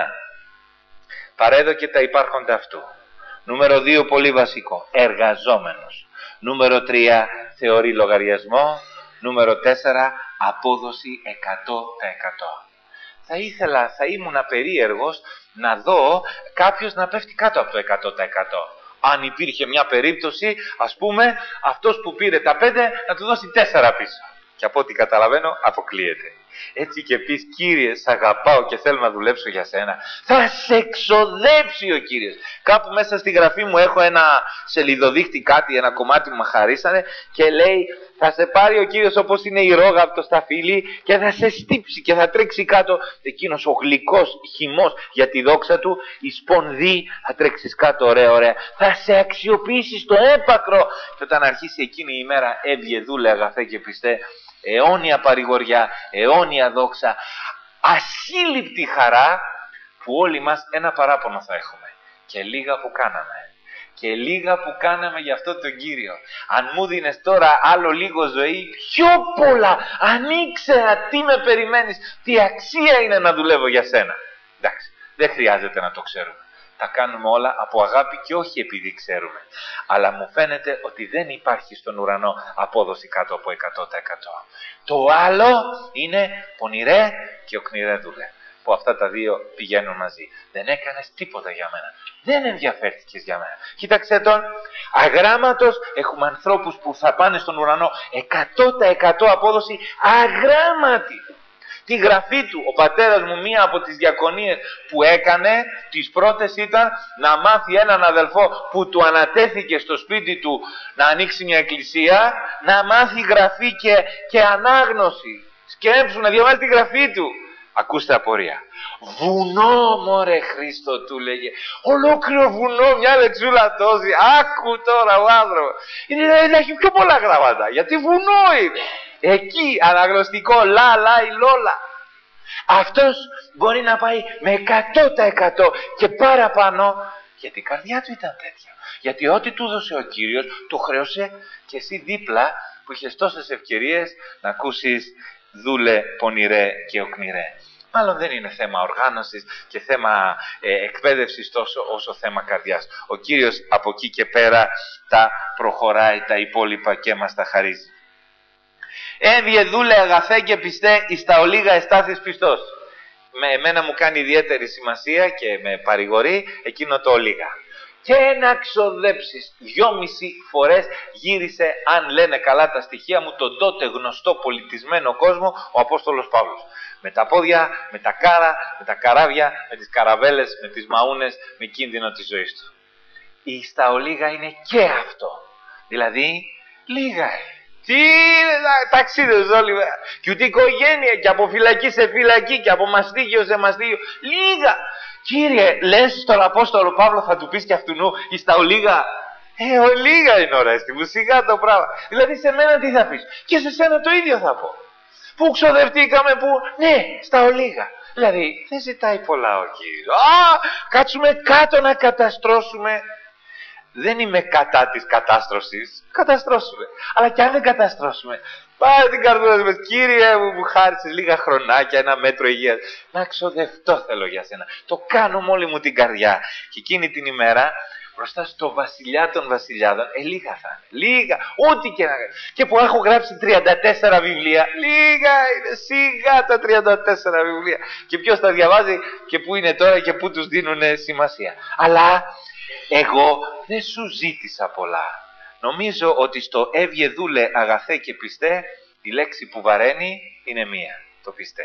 Παρέδοκε τα υπάρχοντα αυτού. Νούμερο 2, πολύ βασικό, εργαζόμενος. Νούμερο 3, θεωρεί λογαριασμό. Νούμερο 4, απόδοση 100%. Θα ήμουν περίεργος να δω κάποιος να πέφτει κάτω από το 100%. Αν υπήρχε μια περίπτωση, ας πούμε, αυτός που πήρε τα 5 να του δώσει 4 πίσω. Και από ό,τι καταλαβαίνω, αποκλείεται. Έτσι και πεις, Κύριε, σ' αγαπάω και θέλω να δουλέψω για σένα. Θα σε εξοδέψει ο Κύριος. Κάπου μέσα στη γραφή μου έχω ένα σελιδοδείχτη κάτι, ένα κομμάτι που μου χαρίσανε και λέει, θα σε πάρει ο Κύριος όπως είναι η ρόγα από το σταφύλι και θα σε στύψει και θα τρέξει κάτω εκείνος ο γλυκός χυμός για τη δόξα του, η σπονδή θα τρέξεις κάτω, ωραία, ωραία. Θα σε αξιοποιήσει στο έπακρο. Και όταν αρχίσει εκείνη η ημέρα, έβγε δούλε αγαθέ και πιστέ, αιώνια παρηγοριά, αιώνια δόξα, ασύλληπτη χαρά, που όλοι μας ένα παράπονο θα έχουμε. Και λίγα που κάναμε. Και λίγα που κάναμε για αυτό τον Κύριο. Αν μου δίνες τώρα άλλο λίγο ζωή, πιο πολλά. Αν ήξερα τι με περιμένεις, τι αξία είναι να δουλεύω για σένα. Εντάξει, δεν χρειάζεται να το ξέρουμε. Τα κάνουμε όλα από αγάπη και όχι επειδή ξέρουμε. Αλλά μου φαίνεται ότι δεν υπάρχει στον ουρανό απόδοση κάτω από 100%. Το άλλο είναι πονηρέ και οκνηρέ δούλε. Που αυτά τα δύο πηγαίνουν μαζί. Δεν έκανες τίποτα για μένα. Δεν ενδιαφέρθηκες για μένα. Κοίταξε τον, αγράμματος, έχουμε ανθρώπους που θα πάνε στον ουρανό 100% απόδοση αγράμματη. Τη γραφή του, ο πατέρας μου μία από τις διακονίες που έκανε, τις πρώτες ήταν να μάθει έναν αδελφό που του ανατέθηκε στο σπίτι του να ανοίξει μια εκκλησία, να μάθει γραφή και ανάγνωση. Σκέψου να διαβάζει τη γραφή του. Ακούστε απορία. Βουνό μωρέ Χρήστο, του λέγε. Ολόκληρο βουνό, μια λεξούλα τόση. Άκου τώρα ο άνθρωπος. Έχει πιο πολλά γράμματα. Γιατί βουνό είναι. Εκεί αναγνωστικό λα, λα, η λόλα. Αυτός μπορεί να πάει με 100% και παραπάνω, γιατί η καρδιά του ήταν τέτοια. Γιατί ό,τι του έδωσε ο Κύριος, του χρέωσε και εσύ δίπλα που είχες τόσες ευκαιρίες να ακούσεις δούλε, πονηρέ και οκνηρέ. Μάλλον δεν είναι θέμα οργάνωσης και θέμα εκπαίδευσης τόσο όσο θέμα καρδιάς. Ο Κύριος από εκεί και πέρα τα προχωράει τα υπόλοιπα και μας τα χαρίζει. Έβγε δούλε αγαθέ και πιστέ, εις τα ολίγα εστάθης πιστός. Με εμένα μου κάνει ιδιαίτερη σημασία και με παρηγορεί εκείνο το ολίγα. Και να ξοδέψεις 2,5 φορές γύρισε, αν λένε καλά τα στοιχεία μου, τον τότε γνωστό πολιτισμένο κόσμο ο Απόστολος Παύλος. Με τα πόδια, με τα κάρα, με τα καράβια, με τις καραβέλες, με τις μαούνες, με κίνδυνο της ζωής του. Στα ολίγα είναι και αυτό. Δηλαδή, λίγα. Τι ταξίδες όλοι, και ούτε οικογένεια, και από φυλακή σε φυλακή, και από μαστίγιο σε μαστίγιο. Λίγα. Κύριε, λες στον Απόστολο Παύλο θα του πεις και αυτού εις τα ολίγα. Ολίγα είναι ώρα στη μουσικά το πράγμα. Δηλαδή σε μένα τι θα πεις, και σε σένα το ίδιο θα πω. Πού ξοδευτήκαμε, πού, ναι, στα ολίγα. Δηλαδή δεν ζητάει πολλά ο Κύριος. Κάτσουμε κάτω να καταστρώσουμε. Δεν είμαι κατά της κατάστρωσης, καταστρώσουμε. Αλλά και αν δεν καταστρώσουμε, πάρε την καρδούλα μας, Κύριε μου χάρισες λίγα χρονάκια, ένα μέτρο υγείας. Να ξοδευτώ θέλω για σένα. Το κάνω με όλη μου την καρδιά. Και εκείνη την ημέρα, μπροστά στο βασιλιά των βασιλιάδων, λίγα θα είναι. Λίγα, ό,τι και να κάνει. Και που έχω γράψει 34 βιβλία, λίγα είναι, σιγά τα 34 βιβλία. Και ποιος τα διαβάζει και πού είναι τώρα και πού τους δίνουν σημασία. Αλλά εγώ δεν σου ζήτησα πολλά. Νομίζω ότι στο έβγε δούλε αγαθέ και πιστέ, η λέξη που βαραίνει είναι μία, το πιστέ.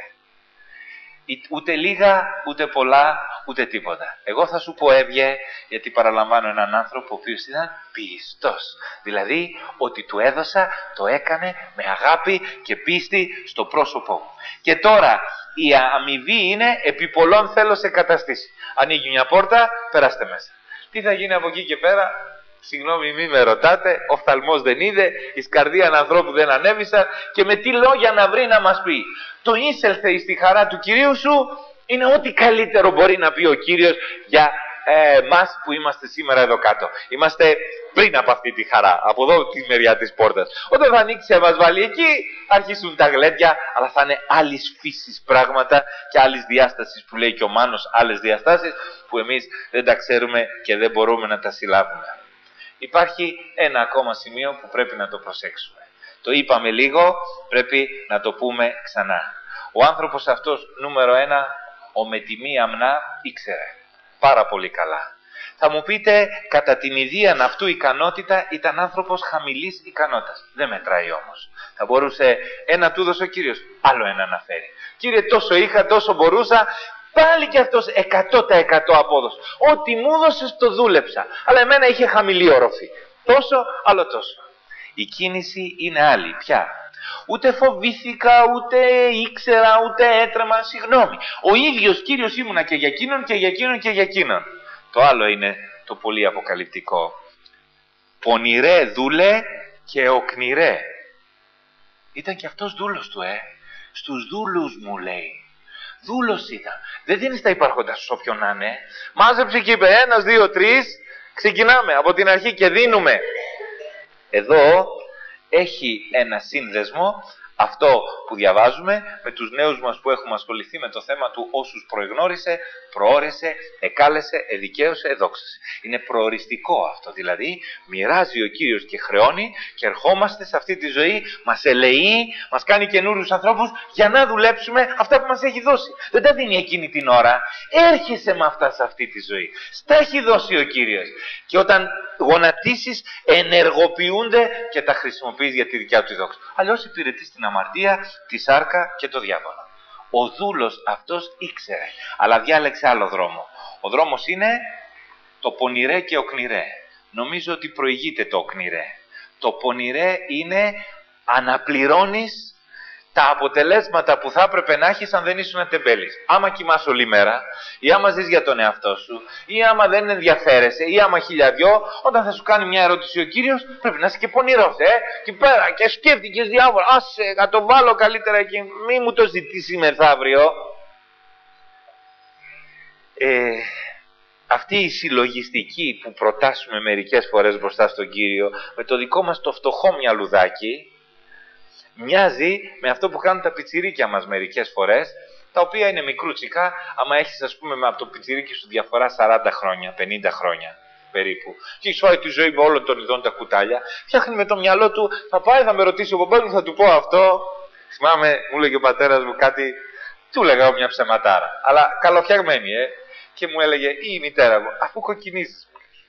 Ούτε λίγα, ούτε πολλά, ούτε τίποτα. Εγώ θα σου πω έβγε, γιατί παραλαμβάνω έναν άνθρωπο ο οποίος ήταν πιστός. Δηλαδή, ότι του έδωσα, το έκανε με αγάπη και πίστη στο πρόσωπό μου. Και τώρα, η αμοιβή είναι επί πολλών θέλω σε καταστήσει. Ανοίγει μια πόρτα, περάστε μέσα. Τι θα γίνει από εκεί και πέρα, συγγνώμη μη με ρωτάτε, οφθαλμός δεν είδε, εις καρδίαν ανθρώπου δεν ανέβησαν, και με τι λόγια να βρει να μας πει. Το εισέλθε εις τη χαρά του Κυρίου σου είναι ό,τι καλύτερο μπορεί να πει ο Κύριος για μας που είμαστε σήμερα εδώ κάτω. Είμαστε πριν από αυτή τη χαρά, από εδώ τη μεριά της πόρτας. Όταν θα ανοίξει μας βάλει εκεί, αρχίσουν τα γλέντια, αλλά θα είναι άλλης φύσης πράγματα και άλλης διάστασης που λέει και ο Μάνος, άλλες διαστάσεις που εμείς δεν τα ξέρουμε και δεν μπορούμε να τα συλλάβουμε. Υπάρχει ένα ακόμα σημείο που πρέπει να το προσέξουμε. Το είπαμε λίγο, πρέπει να το πούμε ξανά. Ο άνθρωπος αυτός νούμερο 1, ο με τη μία αμνά, ήξερε πάρα πολύ καλά. Θα μου πείτε, κατά την ιδίαν αυτού ικανότητα ήταν άνθρωπος χαμηλής ικανότητας. Δεν μετράει όμως. Θα μπορούσε ένα του δώσε ο Κύριος, άλλο ένα να φέρει. Κύριε, τόσο είχα, τόσο μπορούσα, πάλι και αυτός 100% απόδοση. Ό,τι μου έδωσες το δούλεψα. Αλλά εμένα είχε χαμηλή όροφη. Τόσο, άλλο τόσο. Η κίνηση είναι άλλη πια. Ούτε φοβήθηκα, ούτε ήξερα, ούτε έτρεμα, συγγνώμη. Ο ίδιος Κύριος ήμουνα και για εκείνον και για εκείνον και για εκείνον. Το άλλο είναι το πολύ αποκαλυπτικό. Πονηρέ δούλε και οκνηρέ. Ήταν και αυτός δούλος του, Στους δούλους μου λέει. Δούλος ήταν. Δεν δίνει τα υπάρχοντα σου όποιον να είναι. Μάζεψε και είπε 1, 2, 3. Ξεκινάμε από την αρχή και δίνουμε. Εδώ έχει ένα σύνδεσμο αυτό που διαβάζουμε με τους νέους μας που έχουμε ασχοληθεί με το θέμα του όσους προεγνώρισε, προώρεσε, εκάλεσε, εδικαίωσε, εδόξασε. Είναι προοριστικό αυτό, δηλαδή μοιράζει ο Κύριος και χρεώνει και ερχόμαστε σε αυτή τη ζωή, μας ελεεί, μας κάνει καινούριους ανθρώπους για να δουλέψουμε αυτά που μας έχει δώσει. Δεν τα δίνει εκείνη την ώρα, έρχεσαι με αυτά σε αυτή τη ζωή. Στα έχει δώσει ο Κύριος και όταν γονατίσεις ενεργοποιούνται και τα χρησιμοποιείς για τη δικιά του δόξα. Αλλιώς υπηρετείς την αμαρτία, τη σάρκα και το διάβολο. Ο δούλος αυτός ήξερε, αλλά διάλεξε άλλο δρόμο. Ο δρόμος είναι το πονηρέ και οκνηρέ. Νομίζω ότι προηγείται το οκνηρέ. Το πονηρέ είναι αναπληρώνεις τα αποτελέσματα που θα έπρεπε να έχεις αν δεν ήσουν τεμπέλης. Άμα κοιμάσαι όλη μέρα, ή άμα ζεις για τον εαυτό σου, ή άμα δεν ενδιαφέρεσαι, ή άμα χιλιαδιό, όταν θα σου κάνει μια ερώτηση ο Κύριος, πρέπει να είσαι και πονηρός, και πέρα, και σκέφτηκες διάφορα. Άσε, να το βάλω καλύτερα εκεί, μη μου το ζητήσει μεθαύριο. αυτή η συλλογιστική που προτάσουμε μερικές φορές μπροστά στον Κύριο, με το δικό μας το φτωχό μυαλουδάκι, μοιάζει με αυτό που κάνουν τα πιτσιρίκια μας μερικές φορές, τα οποία είναι μικρούτσικα, άμα έχεις ας πούμε από το πιτσιρίκι σου διαφορά 40 χρόνια, 50 χρόνια περίπου, και έχεις φάει τη ζωή με όλων των ειδών τα κουτάλια, φτιάχνει με το μυαλό του, θα πάει, θα με ρωτήσει ο παπάς μου, θα του πω αυτό. Θυμάμαι, μου έλεγε ο πατέρας μου κάτι, του έλεγα μια ψεματάρα, αλλά καλοφτιαγμένη, και μου έλεγε η μητέρα μου, αφού κοκκινίζεις.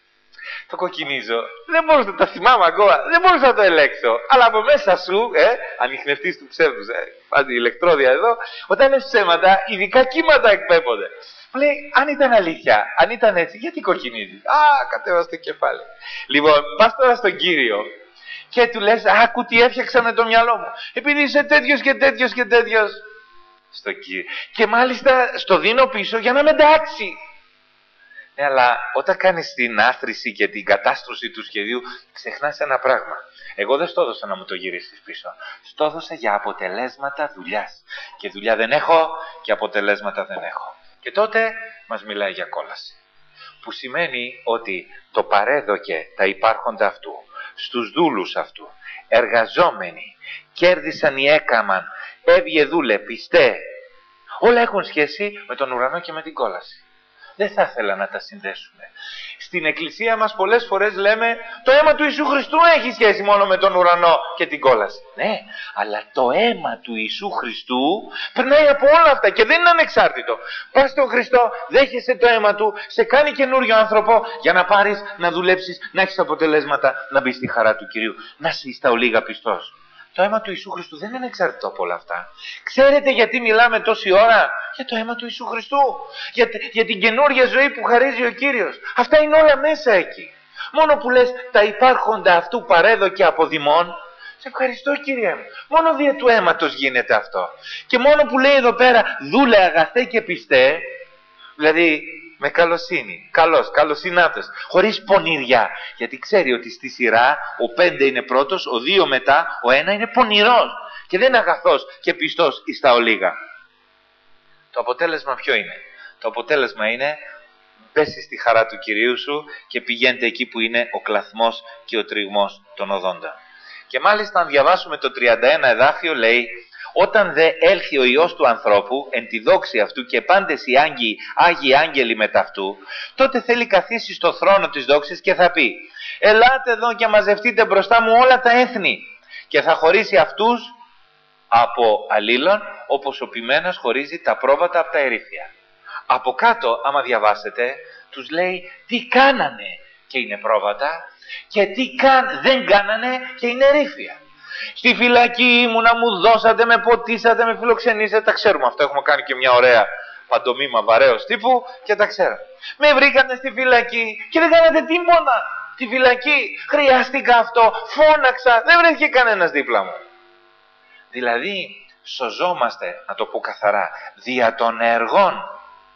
Το κοκκινίζω, δεν μπορούσα να τα θυμάμαι ακόμα, δεν μπορούσα να το ελέγξω. Αλλά από μέσα σου, ανιχνευτής του ψεύδους, βάζει ηλεκτρόδια εδώ, όταν λες ψέματα, ειδικά κύματα εκπέμπονται. Μου λέει, αν ήταν αλήθεια, αν ήταν έτσι, γιατί κοκκινίζεις? Κατέβασε το κεφάλι. Λοιπόν, πας τώρα στον Κύριο και του λες, άκου τι έφτιαξα με το μυαλό μου. Επειδή είσαι τέτοιος και τέτοιος και τέτοιος. Στο Κύριο. Και μάλιστα στο δίνω πίσω για να με εντάξει. Ναι, αλλά όταν κάνεις την άθρηση και την κατάστρωση του σχεδίου, ξεχνάς ένα πράγμα. Εγώ δεν στο έδωσα να μου το γυρίσεις πίσω. Στο έδωσα για αποτελέσματα δουλειάς. Και δουλειά δεν έχω και αποτελέσματα δεν έχω. Και τότε μας μιλάει για κόλαση. Που σημαίνει ότι το παρέδοκε τα υπάρχοντα αυτού, στους δούλους αυτού, εργαζόμενοι, κέρδισαν ή έκαμαν, έβγε δούλε, πιστέ. Όλα έχουν σχέση με τον ουρανό και με την κόλαση. Δεν θα ήθελα να τα συνδέσουμε. Στην εκκλησία μας πολλές φορές λέμε το αίμα του Ιησού Χριστού έχει σχέση μόνο με τον ουρανό και την κόλαση. Ναι, αλλά το αίμα του Ιησού Χριστού περνάει από όλα αυτά και δεν είναι ανεξάρτητο. Πας στον Χριστό, δέχεσαι το αίμα του, σε κάνει καινούριο άνθρωπο για να πάρεις, να δουλέψεις, να έχεις αποτελέσματα, να μπεις στη χαρά του Κυρίου. Να είσαι στα ολίγα πιστός. Το αίμα του Ιησού Χριστού δεν είναι εξάρτητο από όλα αυτά. Ξέρετε γιατί μιλάμε τόση ώρα? Για το αίμα του Ιησού Χριστού. Για την καινούργια ζωή που χαρίζει ο Κύριος. Αυτά είναι όλα μέσα εκεί. Μόνο που λες τα υπάρχοντα αυτού παρέδοκε από δημών. Σε ευχαριστώ Κύριε μου. Μόνο δια του αίματος γίνεται αυτό. Και μόνο που λέει εδώ πέρα δούλε αγαθέ και πιστέ, δηλαδή με καλοσύνη, καλοσυνάτος, χωρίς πονηριά. Γιατί ξέρει ότι στη σειρά ο 5 είναι πρώτος, ο 2 μετά, ο 1 είναι πονηρός. Και δεν είναι αγαθός και πιστός εις τα ολίγα. Το αποτέλεσμα ποιο είναι? Το αποτέλεσμα είναι πέσει στη χαρά του Κυρίου σου και πηγαίνετε εκεί που είναι ο κλαθμός και ο τριγμός των οδόντα. Και μάλιστα αν διαβάσουμε το 31 εδάφιο λέει, όταν δε έλθει ο Υιός του ανθρώπου εν τη δόξη αυτού και πάντες οι Άγιοι Άγγελοι μετ' αυτού, τότε θέλει καθίσει στο θρόνο της δόξης και θα πει, ελάτε εδώ και μαζευτείτε μπροστά μου όλα τα έθνη, και θα χωρίσει αυτούς από αλλήλων όπως ο ποιμένος χωρίζει τα πρόβατα από τα ερήφια. Από κάτω άμα διαβάσετε τους λέει τι κάνανε και είναι πρόβατα και τι δεν κάνανε και είναι ερήφια. Στη φυλακή ήμουνα, μου δώσατε, με ποτίσατε, με φιλοξενήσατε, τα ξέρουμε αυτό, έχουμε κάνει και μια ωραία παντομήμα βαρέως τύπου και τα ξέρω. Με βρήκατε στη φυλακή και δεν κάνατε τίποτα. Στη φυλακή χρειάστηκα αυτό, φώναξα, δεν βρέθηκε κανένας δίπλα μου. Δηλαδή σωζόμαστε, να το πω καθαρά, δια των έργων.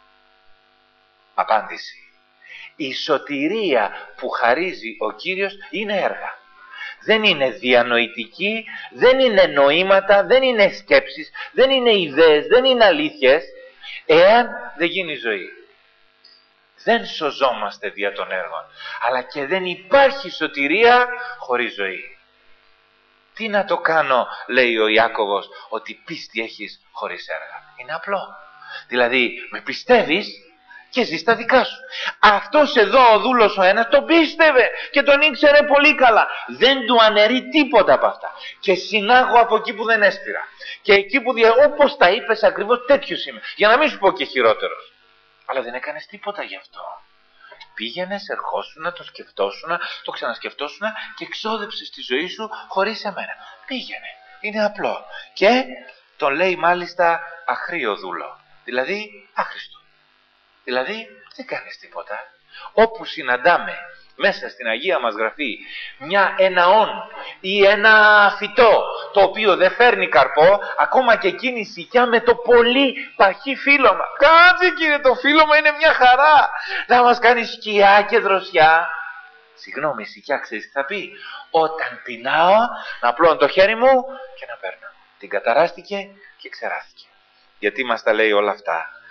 Απάντηση. Η σωτηρία που χαρίζει ο Κύριος είναι έργα. Δεν είναι διανοητική, δεν είναι νοήματα, δεν είναι σκέψεις, δεν είναι ιδέες, δεν είναι αλήθειες, εάν δεν γίνει ζωή. Δεν σωζόμαστε δια των έργων, αλλά και δεν υπάρχει σωτηρία χωρίς ζωή. Τι να το κάνω, λέει ο Ιάκωβος, ότι πίστη έχεις χωρίς έργα? Είναι απλό. Δηλαδή, με πιστεύεις και ζεις τα δικά σου. Αυτός εδώ ο δούλος ο ένας τον πίστευε και τον ήξερε πολύ καλά. Δεν του αναιρεί τίποτα από αυτά. Και συνάγω από εκεί που δεν έσπηρα. Και εκεί που όπως τα είπες ακριβώς τέτοιος είμαι. Για να μην σου πω και χειρότερος. Αλλά δεν έκανες τίποτα γι' αυτό. Πήγαινες, ερχόσουνα, το σκεφτόσουνα, το ξανασκεφτόσουνα και εξόδεψες τη ζωή σου χωρίς εμένα. Πήγαινε. Είναι απλό. Και τον λέει μάλιστα αχρίο δούλο. Δηλαδή άχρηστο. Δηλαδή δεν κάνεις τίποτα. Όπου συναντάμε μέσα στην Αγία μας Γραφή ένα όν ή ένα φυτό το οποίο δεν φέρνει καρπό, ακόμα και εκείνη η σικιά με το πολύ παχύ φύλλωμα. Κάτσε κύριε, το φύλλωμα είναι μια χαρά. Να μας κάνει σκιά και δροσιά. Συγγνώμη, η σικιά ξέρεις τι θα πει? Όταν πεινάω να πλώνω το χέρι μου και να παίρνω. Την καταράστηκε και ξεράθηκε. Γιατί μας τα λέει όλα αυτά?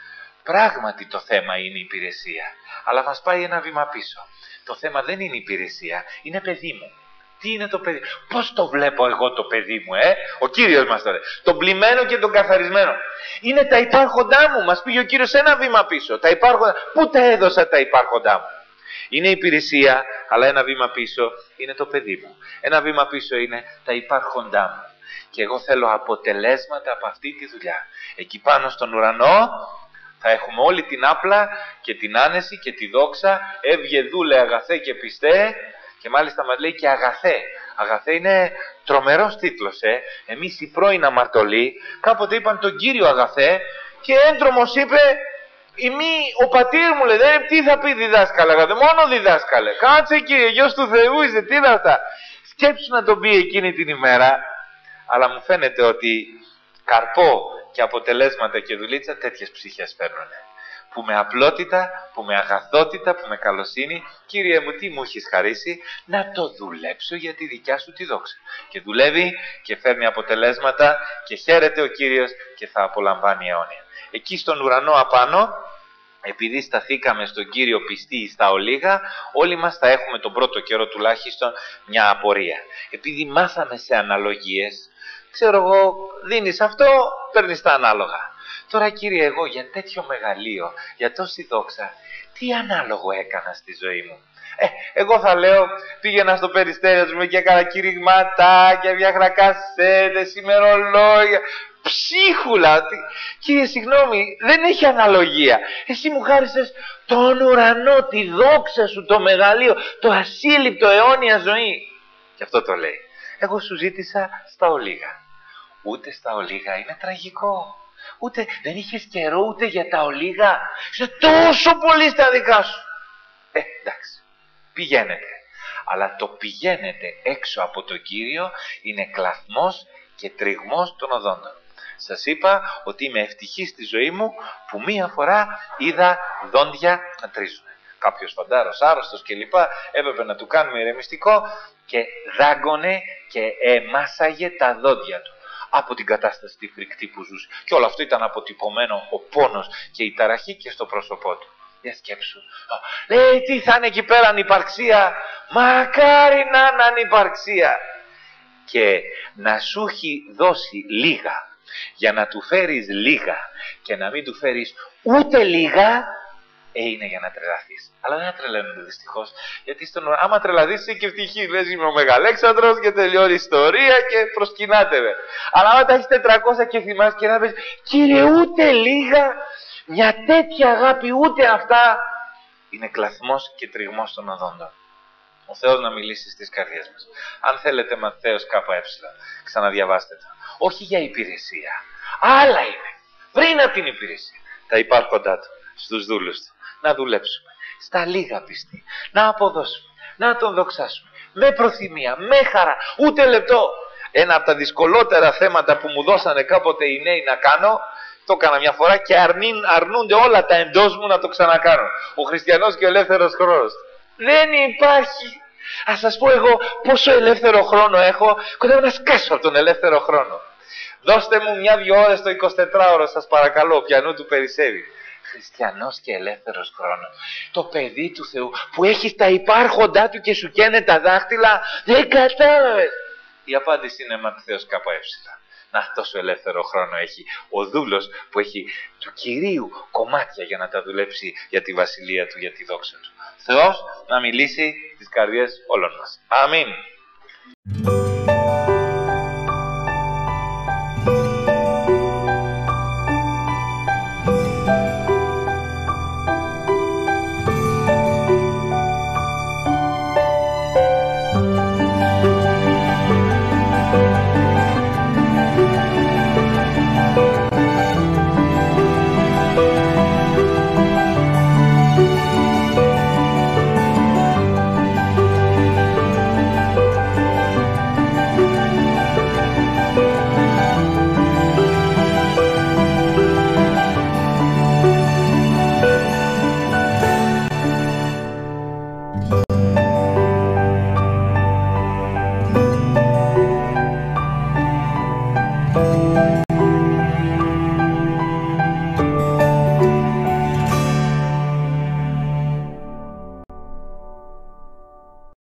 Πράγματι το θέμα είναι η υπηρεσία, αλλά μας πάει ένα βήμα πίσω. Το θέμα δεν είναι η υπηρεσία, είναι παιδί μου. Τι είναι το παιδί? Πώς το βλέπω εγώ το παιδί μου, Ο Κύριος μας το λέει. Τον πλημμένο και τον καθαρισμένο. Είναι τα υπάρχοντά μου. Μας πήγε ο Κύριος ένα βήμα πίσω. Τα υπάρχοντα. Πού τα έδωσα τα υπάρχοντά μου? Είναι η υπηρεσία, αλλά ένα βήμα πίσω είναι το παιδί μου. Ένα βήμα πίσω είναι τα υπάρχοντά μου. Και εγώ θέλω αποτελέσματα από αυτή τη δουλειά. Εκεί πάνω στον ουρανό θα έχουμε όλη την άπλα και την άνεση και τη δόξα. Έβγε δούλε αγαθέ και πιστέ. Και μάλιστα μας λέει και αγαθέ. Αγαθέ είναι τρομερός τίτλος, Εμείς οι πρώην αμαρτωλοί κάποτε είπαν τον Κύριο αγαθέ και έντρομος είπε ο πατήρ μου λέει, τι θα πει διδάσκαλε αγαθέ? Μόνο διδάσκαλε. Κάτσε Κύριε, γιος του Θεού είσαι, τι είναι αυτά? Σκέψου να τον πει εκείνη την ημέρα. Αλλά μου φαίνεται ότι καρπό και αποτελέσματα και δουλίτσα τέτοιες ψυχές φέρνουν. Που με απλότητα, που με αγαθότητα, που με καλοσύνη, Κύριε μου, τι μου έχεις χαρίσει? Να το δουλέψω για τη δικιά σου τη δόξα. Και δουλεύει και φέρνει αποτελέσματα και χαίρεται ο Κύριος και θα απολαμβάνει αιώνια. Εκεί στον ουρανό απάνω, επειδή σταθήκαμε στον Κύριο πιστοί στα ολίγα, όλοι μας θα έχουμε τον πρώτο καιρό τουλάχιστον μια απορία. Επειδή μάθαμε σε αναλογίες, ξέρω εγώ, δίνεις αυτό, παίρνεις τα ανάλογα. Τώρα Κύριε, εγώ για τέτοιο μεγαλείο, για τόση δόξα, τι ανάλογο έκανα στη ζωή μου? Εγώ θα λέω, πήγαινα στο Περιστέρι μου και έκανα κηρυγματάκια, διάχρα κασέτες, ημερολόγια, ψίχουλα. Κύριε, συγγνώμη, δεν έχει αναλογία. Εσύ μου χάρισες τον ουρανό, τη δόξα σου, το μεγαλείο, το ασύλληπτο αιώνια ζωή. Και αυτό το λέει. Εγώ σου ζήτησα στα ολίγα. Ούτε στα ολίγα είναι τραγικό. Ούτε δεν είχες καιρό ούτε για τα ολίγα. Είσαι τόσο πολύ στα δικά σου. Εντάξει, πηγαίνετε. Αλλά το πηγαίνετε έξω από τον Κύριο είναι κλαθμός και τριγμός των οδόντων. Σας είπα ότι είμαι ευτυχής στη ζωή μου που μία φορά είδα δόντια να τρίζουν. Κάποιος φαντάρος άρρωστος κλπ. Έπρεπε να του κάνουμε ηρεμιστικό και δάγκωνε και μάσαγε τα δόντια του. Από την κατάσταση τη φρικτή που ζούσε. Και όλο αυτό ήταν αποτυπωμένο ο πόνος και η ταραχή και στο πρόσωπό του. Για σκέψου. Λέει, τι θα είναι εκεί πέρα ανυπαρξία? Μακάρι να είναι ανυπαρξία. Και να σου έχει δώσει λίγα για να του φέρεις λίγα και να μην του φέρεις ούτε λίγα, είναι για να τρελαθείς. Αλλά δεν τρελαίνονται δυστυχώς. Γιατί άμα τρελαθείς είσαι και ευτυχή. Λες είμαι ο Μεγαλέξανδρος και τελειώνει η ιστορία και προσκυνάτε με. Αλλά άμα τα έχεις 400 και θυμάσαι και να πεις Κύριε ούτε λίγα, μια τέτοια αγάπη ούτε αυτά, είναι κλαθμός και τριγμός των οδόντων. Ο Θεός να μιλήσει στις καρδιές μας. Αν θέλετε Ματθαίος ΚΕ, ξαναδιαβάστε το. Όχι για υπηρεσία. Άλλα είναι. Πριν από την υπηρεσία. Τα υπάρχοντά του στους δούλους του. Να δουλέψουμε. Στα λίγα πιστοί. Να αποδώσουμε. Να τον δοξάσουμε. Με προθυμία. Με χαρά. Ούτε λεπτό. Ένα από τα δυσκολότερα θέματα που μου δώσανε κάποτε οι νέοι να κάνω, το έκανα μια φορά και αρνούνται όλα τα εντός μου να το ξανακάνω. Ο χριστιανός και ο ελεύθερος χρόνος. Δεν υπάρχει. Ας σας πω εγώ πόσο ελεύθερο χρόνο έχω. Κοντεύω να σκάσω από τον ελεύθερο χρόνο. Δώστε μου 1-2 ώρες το 24ωρο σας παρακαλώ. Πιανού του περισσεύει. Χριστιανός και ελεύθερος χρόνος. Το παιδί του Θεού που έχει τα υπάρχοντά του και σου καίνε τα δάχτυλα. Δεν κατάλαβες. Η απάντηση είναι Ματθαίος ΚΕ. Να, τόσο ελεύθερο χρόνο έχει ο δούλος που έχει του Κυρίου κομμάτια για να τα δουλέψει για τη βασιλεία του, για τη δόξα του. Θεός να μιλήσει στις καρδιές όλων μας. Αμήν.